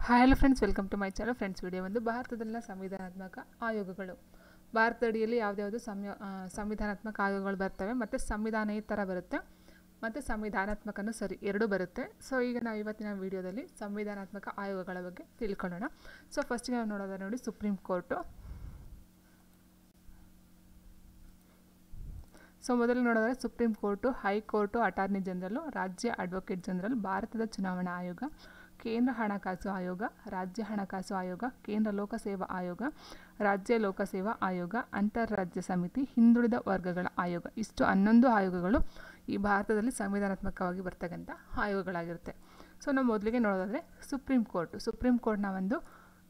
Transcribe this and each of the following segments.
Hi hello friends, welcome to my channel. Friends, video ಒಂದು ಭಾರತದಲ್ಲಿನ ಸಂವಿಧಾನಾತ್ಮಕ ಆಯೋಗಗಳು. ಭಾರತದಡಿಯಲ್ಲಿ ಯಾವುದ್ಯಾವುದು ಸಂವಿಧಾನಾತ್ಮಕ ಆಯೋಗಗಳು ಬರ್ತವೆ ಮತ್ತು ಸಂವಿಧಾನೇತರ ಬರುತ್ತೆ ಮತ್ತು ಸಂವಿಧಾನಾತ್ಮಕನೂ ಎರಡೂ ಬರುತ್ತೆ. ಸೊ ಈಗ ನಾವು ಇವತ್ತಿನ ವಿಡಿಯೋದಲ್ಲಿ ಸಂವಿಧಾನಾತ್ಮಕ ಆಯೋಗಗಳ ಬಗ್ಗೆ ತಿಳ್ಕೊಳ್ಳೋಣ. ಸೊ ಫಸ್ಟಿಗೆ ನಾವು ನೋಡೋದು ನೋಡಿ ಸುಪ್ರೀಂ ಕೋರ್ಟು. ಸೊ ಮೊದಲು ನೋಡಿದ್ರೆ supreme court, high court, attorney general, ರಾಜ್ಯ ಅಡ್ವೊಕೇಟ್ ಜನರಲ್, ಭಾರತದ ಚುನಾವಣಾ ಆಯೋಗ, ಕೇಂದ್ರ ಹಣಕಾಸು ಆಯೋಗ, ರಾಜ್ಯ ಹಣಕಾಸು ಆಯೋಗ, ಕೇಂದ್ರ ಲೋಕಸೇವಾ ಆಯೋಗ, ರಾಜ್ಯ ಲೋಕಸೇವಾ ಆಯೋಗ, ಅಂತಾರಾಜ್ಯ ಸಮಿತಿ, ಹಿಂದುಳಿದ ವರ್ಗಗಳ ಆಯೋಗ. ಇಷ್ಟು 11 ಆಯೋಗಗಳು ಈ ಭಾರತದಲ್ಲಿ ಸಂವಿಧಾನಾತ್ಮಕವಾಗಿ ಬರ್ತಕ್ಕಂಥ ಆಯೋಗಗಳಾಗಿರುತ್ತೆ. ಸೊ ನಾವು ಮೊದಲಿಗೆ ನೋಡೋದಾದರೆ ಸುಪ್ರೀಂ ಕೋರ್ಟ್ನ ಒಂದು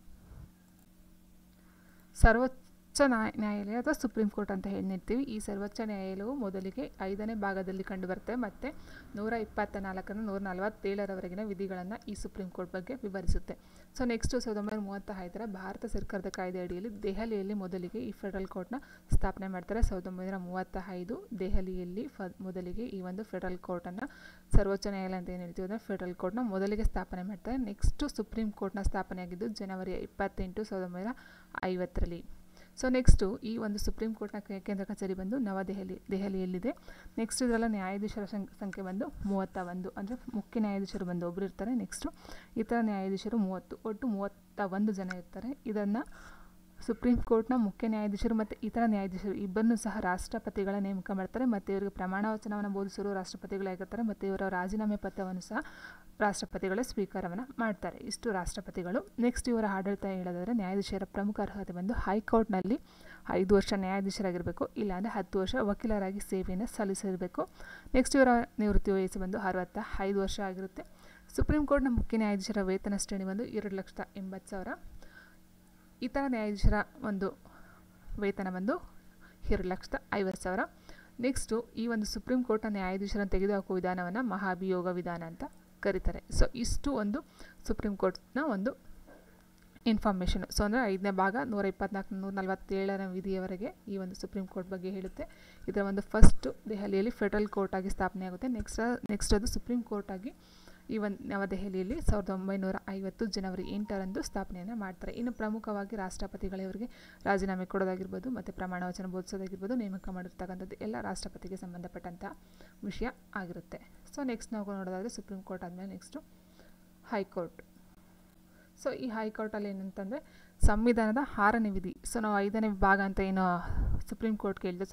ಸರ್ವೋಚ್ಚ ನ್ಯಾಯಾಲಯ ಅಥವಾ ಸುಪ್ರೀಂ ಕೋರ್ಟ್ ಅಂತ ಹೇಳ್ತೀವಿ. ಈ ಸರ್ವೋಚ್ಚ ನ್ಯಾಯಾಲಯವು ಮೊದಲಿಗೆ 5ನೇ ಭಾಗದಲ್ಲಿ ಕಂಡುಬರುತ್ತೆ ಮತ್ತು 124ರಿಂದ 147ರವರೆಗಿನ ವಿಧಿಗಳನ್ನು ಈ ಸುಪ್ರೀಂ ಕೋರ್ಟ್ ಬಗ್ಗೆ ವಿವರಿಸುತ್ತೆ. ಸೊ ನೆಕ್ಸ್ಟ್ 1935ರ ಭಾರತ ಸರ್ಕಾರದ ಕಾಯ್ದೆ ಅಡಿಯಲ್ಲಿ ದೆಹಲಿಯಲ್ಲಿ ಮೊದಲಿಗೆ ಈ ಫೆಡರಲ್ ಕೋರ್ಟ್ನ ಸ್ಥಾಪನೆ ಮಾಡ್ತಾರೆ. 1935 ದೆಹಲಿಯಲ್ಲಿ ಮೊದಲಿಗೆ ಈ ಒಂದು ಫೆಡರಲ್ ಕೋರ್ಟನ್ನು, ಸರ್ವೋಚ್ಚ ನ್ಯಾಯಾಲಯ ಅಂತ ಏನು ಹೇಳ್ತೀವಿ ಅಂದರೆ ಫೆಡರಲ್ ಕೋರ್ಟ್ನ ಮೊದಲಿಗೆ ಸ್ಥಾಪನೆ ಮಾಡ್ತಾರೆ. ನೆಕ್ಸ್ಟ್ ಸುಪ್ರೀಂ ಕೋರ್ಟ್ನ ಸ್ಥಾಪನೆಯಾಗಿದ್ದು ಜನವರಿ 28, 1950ರಲ್ಲಿ. ಸೊ ನೆಕ್ಸ್ಟು ಈ ಒಂದು ಸುಪ್ರೀಂ ಕೋರ್ಟ್ನ ಕೇಂದ್ರ ಕಚೇರಿ ಬಂದು ದೆಹಲಿಯಲ್ಲಿದೆ. ನೆಕ್ಸ್ಟ್ ಇದರಲ್ಲಿ ನ್ಯಾಯಾಧೀಶರ ಸಂಖ್ಯೆ ಬಂದು 31, ಅಂದರೆ ಮುಖ್ಯ ನ್ಯಾಯಾಧೀಶರು ಬಂದು ಒಬ್ಬರು ಇರ್ತಾರೆ. ನೆಕ್ಸ್ಟು ಇತರ ನ್ಯಾಯಾಧೀಶರು 30, ಒಟ್ಟು 31 ಜನ ಇರ್ತಾರೆ. ಇದನ್ನು ಸುಪ್ರೀಂ ಕೋರ್ಟ್ನ ಮುಖ್ಯ ನ್ಯಾಯಾಧೀಶರು ಮತ್ತು ಇತರ ನ್ಯಾಯಾಧೀಶರು ಇಬ್ಬರನ್ನೂ ಸಹ ರಾಷ್ಟ್ರಪತಿಗಳ ನೇಮಕ ಮಾಡ್ತಾರೆ ಮತ್ತು ಇವರಿಗೆ ಪ್ರಮಾಣ ವಚನವನ್ನು ಬೋಧಿಸಲು ರಾಷ್ಟ್ರಪತಿಗಳಾಗಿರ್ತಾರೆ ಮತ್ತು ಇವರ ರಾಜೀನಾಮೆ ಪತ್ರವನ್ನು ಸಹ ರಾಷ್ಟ್ರಪತಿಗಳೇ ಸ್ವೀಕಾರವನ್ನು ಮಾಡ್ತಾರೆ. ಇಷ್ಟು ರಾಷ್ಟ್ರಪತಿಗಳು. ನೆಕ್ಸ್ಟ್ ಇವರ ಆಡಳಿತ ಹೇಳೋದಾದರೆ ನ್ಯಾಯಾಧೀಶರ ಪ್ರಮುಖ ಅರ್ಹತೆ ಬಂದು ಹೈಕೋರ್ಟ್ನಲ್ಲಿ 5 ವರ್ಷ ನ್ಯಾಯಾಧೀಶರಾಗಿರಬೇಕು, ಇಲ್ಲಾಂದರೆ 10 ವರ್ಷ ವಕೀಲರಾಗಿ ಸೇವೆಯನ್ನು ಸಲ್ಲಿಸಿರಬೇಕು. ನೆಕ್ಸ್ಟ್ ಇವರ ನಿವೃತ್ತಿ ವಯಸ್ಸು ಬಂದು 65 ವರ್ಷ ಆಗಿರುತ್ತೆ. ಸುಪ್ರೀಂ ಕೋರ್ಟ್ನ ಮುಖ್ಯ ನ್ಯಾಯಾಧೀಶರ ವೇತನ ಶ್ರೇಣಿ ಬಂದು 2,80,000. ಇತರ ನ್ಯಾಯಾಧೀಶರ ಒಂದು ವೇತನ ಬಂದು 2,50,000. ನೆಕ್ಸ್ಟು ಈ ಒಂದು ಸುಪ್ರೀಂ ಕೋರ್ಟ್ನ ನ್ಯಾಯಾಧೀಶರನ್ನು ತೆಗೆದುಹಾಕುವ ವಿಧಾನವನ್ನು ಮಹಾಭಿಯೋಗ ವಿಧಾನ ಅಂತ ಕರೀತಾರೆ. ಸೊ ಇಷ್ಟು ಒಂದು ಸುಪ್ರೀಂ ಕೋರ್ಟ್ನ ಒಂದು ಇನ್ಫಾರ್ಮೇಷನ್. ಸೊ ಅಂದರೆ 5ನೇ ಭಾಗ 124 147ರ ವಿಧಿಯವರೆಗೆ ಈ ಒಂದು ಸುಪ್ರೀಂ ಕೋರ್ಟ್ ಬಗ್ಗೆ ಹೇಳುತ್ತೆ. ಇದರ ಒಂದು ಫಸ್ಟು ದೆಹಲಿಯಲ್ಲಿ ಫೆಡರಲ್ ಕೋರ್ಟ್ ಆಗಿ ಸ್ಥಾಪನೆ ಆಗುತ್ತೆ. ನೆಕ್ಸ್ಟ್ ಅದು ಸುಪ್ರೀಂ ಕೋರ್ಟ್ ಆಗಿ ಈ ಒಂದು ನವದೆಹಲಿಯಲ್ಲಿ 1950 ಜನವರಿ 8ರಂದು ಸ್ಥಾಪನೆಯನ್ನು ಮಾಡ್ತಾರೆ. ಇನ್ನು ಪ್ರಮುಖವಾಗಿ ರಾಷ್ಟ್ರಪತಿಗಳೇ ಇವರಿಗೆ ರಾಜೀನಾಮೆ ಕೊಡೋದಾಗಿರ್ಬೋದು ಮತ್ತು ಪ್ರಮಾಣ ವಚನ ಬೋಧಿಸೋದಾಗಿರ್ಬೋದು, ನೇಮಕ ಮಾಡಿರ್ತಕ್ಕಂಥದ್ದು ಎಲ್ಲ ರಾಷ್ಟ್ರಪತಿಗೆ ಸಂಬಂಧಪಟ್ಟಂಥ ವಿಷಯ ಆಗಿರುತ್ತೆ. ಸೊ ನೆಕ್ಸ್ಟ್ ನಾವು ನೋಡೋದಾದರೆ ಸುಪ್ರೀಂ ಕೋರ್ಟ್ ಆದಮೇಲೆ ನೆಕ್ಸ್ಟು ಹೈಕೋರ್ಟ್. ಸೊ ಈ ಹೈಕೋರ್ಟಲ್ಲಿ ಏನಂತಂದರೆ ಸಂವಿಧಾನದ 6ನೇ ವಿಧಿ. ಸೊ ನಾವು 5ನೇ ಭಾಗ ಅಂತ ಏನು ಸುಪ್ರೀಂ ಕೋರ್ಟ್ ಕೇಳಿದ್ದು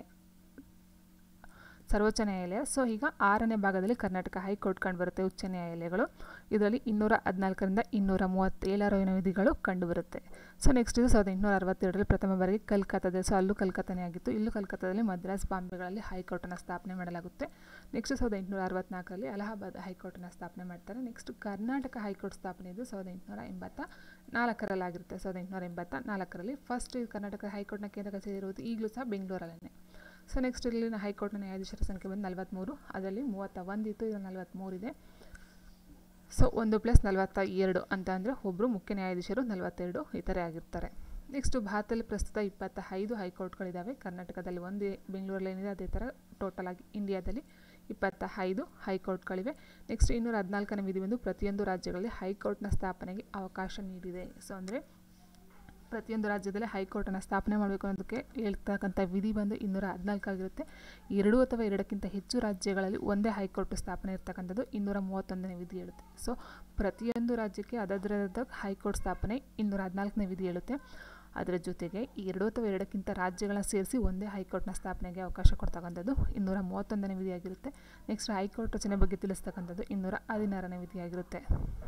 ಸರ್ವೋಚ್ಚ ನ್ಯಾಯಾಲಯ. ಸೊ ಈಗ 6ನೇ ಭಾಗದಲ್ಲಿ ಕರ್ನಾಟಕ ಹೈಕೋರ್ಟ್ ಕಂಡುಬರುತ್ತೆ, ಉಚ್ಚ ನ್ಯಾಯಾಲಯಗಳು. ಇದರಲ್ಲಿ 214ರಿಂದ 237ರವರೆಗಿನ ವಿಧಿಗಳು ಕಂಡುಬರುತ್ತೆ. ಸೊ ನೆಕ್ಸ್ಟ್ ಇದು 1862ರಲ್ಲಿ ಪ್ರಥಮ ಬಾರಿಗೆ ಕಲ್ಕತ್ತಾದಲ್ಲಿ, ಸೊ ಅಲ್ಲೂ ಕಲ್ಕತ್ತಾನೇ ಆಗಿತ್ತು. ಇಲ್ಲೂ ಕಲ್ಕತ್ತಾದಲ್ಲಿ ಮದ್ರಾಸ್, ಬಾಂಬೆಗಳಲ್ಲಿ ಹೈಕೋರ್ಟನ್ನು ಸ್ಥಾಪನೆ ಮಾಡಲಾಗುತ್ತೆ. ನೆಕ್ಸ್ಟ್ 1864ರಲ್ಲಿ ಅಲಹಾಬಾದ್ ಹೈಕೋರ್ಟನ್ನು ಸ್ಥಾಪನೆ ಮಾಡ್ತಾರೆ. ನೆಕ್ಸ್ಟ್ ಕರ್ನಾಟಕ ಹೈಕೋರ್ಟ್ ಸ್ಥಾಪನೆ ಇದು 1884ರಲ್ಲಾಗಿರುತ್ತೆ. 1884ರಲ್ಲಿ ಫಸ್ಟ್ ಕರ್ನಾಟಕ ಹೈಕೋರ್ಟ್ನ ಕೇಂದ್ರ ಕಚೇರಿ ಇರುವುದು ಈಗಲೂ ಸಹ ಬೆಂಗಳೂರಲ್ಲೇ. ಸೊ ನೆಕ್ಸ್ಟ್ ಇಲ್ಲಿನ ಹೈಕೋರ್ಟ್ನ ನ್ಯಾಯಾಧೀಶರ ಸಂಖ್ಯೆ ಬಂದು 43, ಅದರಲ್ಲಿ 31 ಇತ್ತು, ಇದು 43 ಇದೆ. ಸೊ 1+42 ಅಂತ ಅಂದರೆ ಒಬ್ಬರು ಮುಖ್ಯ ನ್ಯಾಯಾಧೀಶರು 42 ಇತರೆ ಆಗಿರ್ತಾರೆ. ನೆಕ್ಸ್ಟು ಭಾರತದಲ್ಲಿ ಪ್ರಸ್ತುತ 25 ಹೈಕೋರ್ಟ್ಗಳಿದ್ದಾವೆ. ಕರ್ನಾಟಕದಲ್ಲಿ 1, ಬೆಂಗಳೂರಲ್ಲಿ ಏನಿದೆ ಅದೇ ಥರ ಟೋಟಲ್ ಆಗಿ ಇಂಡಿಯಾದಲ್ಲಿ 25 ಹೈಕೋರ್ಟ್ಗಳಿವೆ. ನೆಕ್ಸ್ಟ್ 214ನೇ ವಿಧಿ ಬಂದು ಪ್ರತಿಯೊಂದು ರಾಜ್ಯಗಳಲ್ಲಿ ಹೈಕೋರ್ಟ್ನ ಸ್ಥಾಪನೆಗೆ ಅವಕಾಶ ನೀಡಿದೆ. ಸೊ ಅಂದರೆ ಪ್ರತಿಯೊಂದು ರಾಜ್ಯದಲ್ಲಿ ಹೈಕೋರ್ಟನ್ನು ಸ್ಥಾಪನೆ ಮಾಡಬೇಕು ಅನ್ನೋದಕ್ಕೆ ಹೇಳ್ತಕ್ಕಂಥ ವಿಧಿ ಬಂದು 214 ಆಗಿರುತ್ತೆ. 2 ಅಥವಾ 2ಕ್ಕಿಂತ ಹೆಚ್ಚು ರಾಜ್ಯಗಳಲ್ಲಿ ಒಂದೇ ಹೈಕೋರ್ಟ್ ಸ್ಥಾಪನೆ ಇರ್ತಕ್ಕಂಥದ್ದು 231ನೇ ವಿಧಿ ಹೇಳುತ್ತೆ. ಸೊ ಪ್ರತಿಯೊಂದು ರಾಜ್ಯಕ್ಕೆ ಅದರದಾದ ಹೈಕೋರ್ಟ್ ಸ್ಥಾಪನೆ 214ನೇ ವಿಧಿ ಹೇಳುತ್ತೆ. ಅದರ ಜೊತೆಗೆ 2 ಅಥವಾ 2ಕ್ಕಿಂತ ರಾಜ್ಯಗಳನ್ನ ಸೇರಿಸಿ ಒಂದೇ ಹೈಕೋರ್ಟ್ನ ಸ್ಥಾಪನೆಗೆ ಅವಕಾಶ ಕೊಡ್ತಕ್ಕಂಥದ್ದು 231ನೇ ವಿಧಿಯಾಗಿರುತ್ತೆ. ನೆಕ್ಸ್ಟ್ ಹೈಕೋರ್ಟ್ ರಚನೆ ಬಗ್ಗೆ ತಿಳಿಸ್ತಕ್ಕಂಥದ್ದು 216ನೇ ವಿಧಿಯಾಗಿರುತ್ತೆ.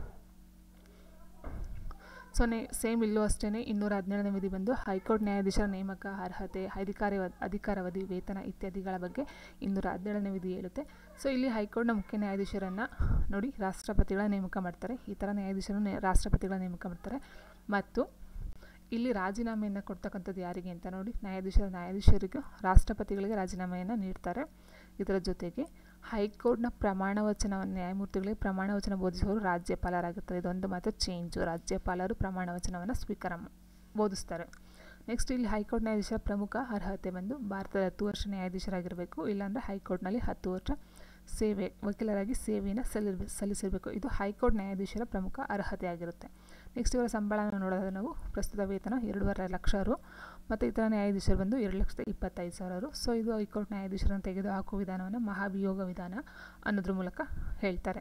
ಸೊ ಸೇಮ್ ಇಲ್ಲೂ ಅಷ್ಟೇ 217ನೇ ವಿಧಿ ಬಂದು ಹೈಕೋರ್ಟ್ ನ್ಯಾಯಾಧೀಶರ ನೇಮಕ, ಅರ್ಹತೆ, ಅಧಿಕಾರಾವಧಿ, ವೇತನ ಇತ್ಯಾದಿಗಳ ಬಗ್ಗೆ 217ನೇ ವಿಧಿ ಹೇಳುತ್ತೆ. ಸೊ ಇಲ್ಲಿ ಹೈಕೋರ್ಟ್ನ ಮುಖ್ಯ ನ್ಯಾಯಾಧೀಶರನ್ನು ನೋಡಿ ರಾಷ್ಟ್ರಪತಿಗಳ ನೇಮಕ ಮಾಡ್ತಾರೆ, ಇತರ ನ್ಯಾಯಾಧೀಶರನ್ನು ರಾಷ್ಟ್ರಪತಿಗಳ ನೇಮಕ ಮಾಡ್ತಾರೆ. ಮತ್ತು ಇಲ್ಲಿ ರಾಜೀನಾಮೆಯನ್ನು ಕೊಡ್ತಕ್ಕಂಥದ್ದು ಯಾರಿಗೆ ಅಂತ ನೋಡಿ ನ್ಯಾಯಾಧೀಶರಿಗೂ ರಾಷ್ಟ್ರಪತಿಗಳಿಗೆ ರಾಜೀನಾಮೆಯನ್ನು ನೀಡ್ತಾರೆ. ಇದರ ಜೊತೆಗೆ ಹೈಕೋರ್ಟ್ನ ಪ್ರಮಾಣ ವಚನವನ್ನು ನ್ಯಾಯಮೂರ್ತಿಗಳಿಗೆ ಪ್ರಮಾಣ ವಚನ ಬೋಧಿಸುವವರು ರಾಜ್ಯಪಾಲರಾಗಿರ್ತಾರೆ. ಇದೊಂದು ಮಾತ್ರ ಚೇಂಜು, ರಾಜ್ಯಪಾಲರು ಪ್ರಮಾಣ ವಚನವನ್ನು ಬೋಧಿಸ್ತಾರೆ. ನೆಕ್ಸ್ಟ್ ಇಲ್ಲಿ ಹೈಕೋರ್ಟ್ ನ್ಯಾಯಾಧೀಶರ ಪ್ರಮುಖ ಅರ್ಹತೆ ಬಂದು ಭಾರತದ 10 ವರ್ಷ ನ್ಯಾಯಾಧೀಶರಾಗಿರಬೇಕು, ಇಲ್ಲಾಂದರೆ ಹೈಕೋರ್ಟ್ನಲ್ಲಿ 10 ವರ್ಷ ವಕೀಲರಾಗಿ ಸೇವೆಯನ್ನು ಸಲ್ಲಿಸಿರಬೇಕು. ಇದು ಹೈಕೋರ್ಟ್ ನ್ಯಾಯಾಧೀಶರ ಪ್ರಮುಖ ಅರ್ಹತೆ ಆಗಿರುತ್ತೆ. ನೆಕ್ಸ್ಟ್ ಇವರ ಸಂಬಳನ ನೋಡೋದಾದ್ರೆ ನಾವು ಪ್ರಸ್ತುತ ವೇತನ 2.5 ಲಕ್ಷ ರು ಮತ್ತು ಇತರ ನ್ಯಾಯಾಧೀಶರು ಬಂದು 2,25,000 ರು. ಸೊ ಇದು ಹೈಕೋರ್ಟ್ ನ್ಯಾಯಾಧೀಶರನ್ನು ತೆಗೆದುಹಾಕುವ ವಿಧಾನವನ್ನು ಮಹಾಭಿಯೋಗ ವಿಧಾನ ಅನ್ನೋದ್ರ ಮೂಲಕ ಹೇಳ್ತಾರೆ.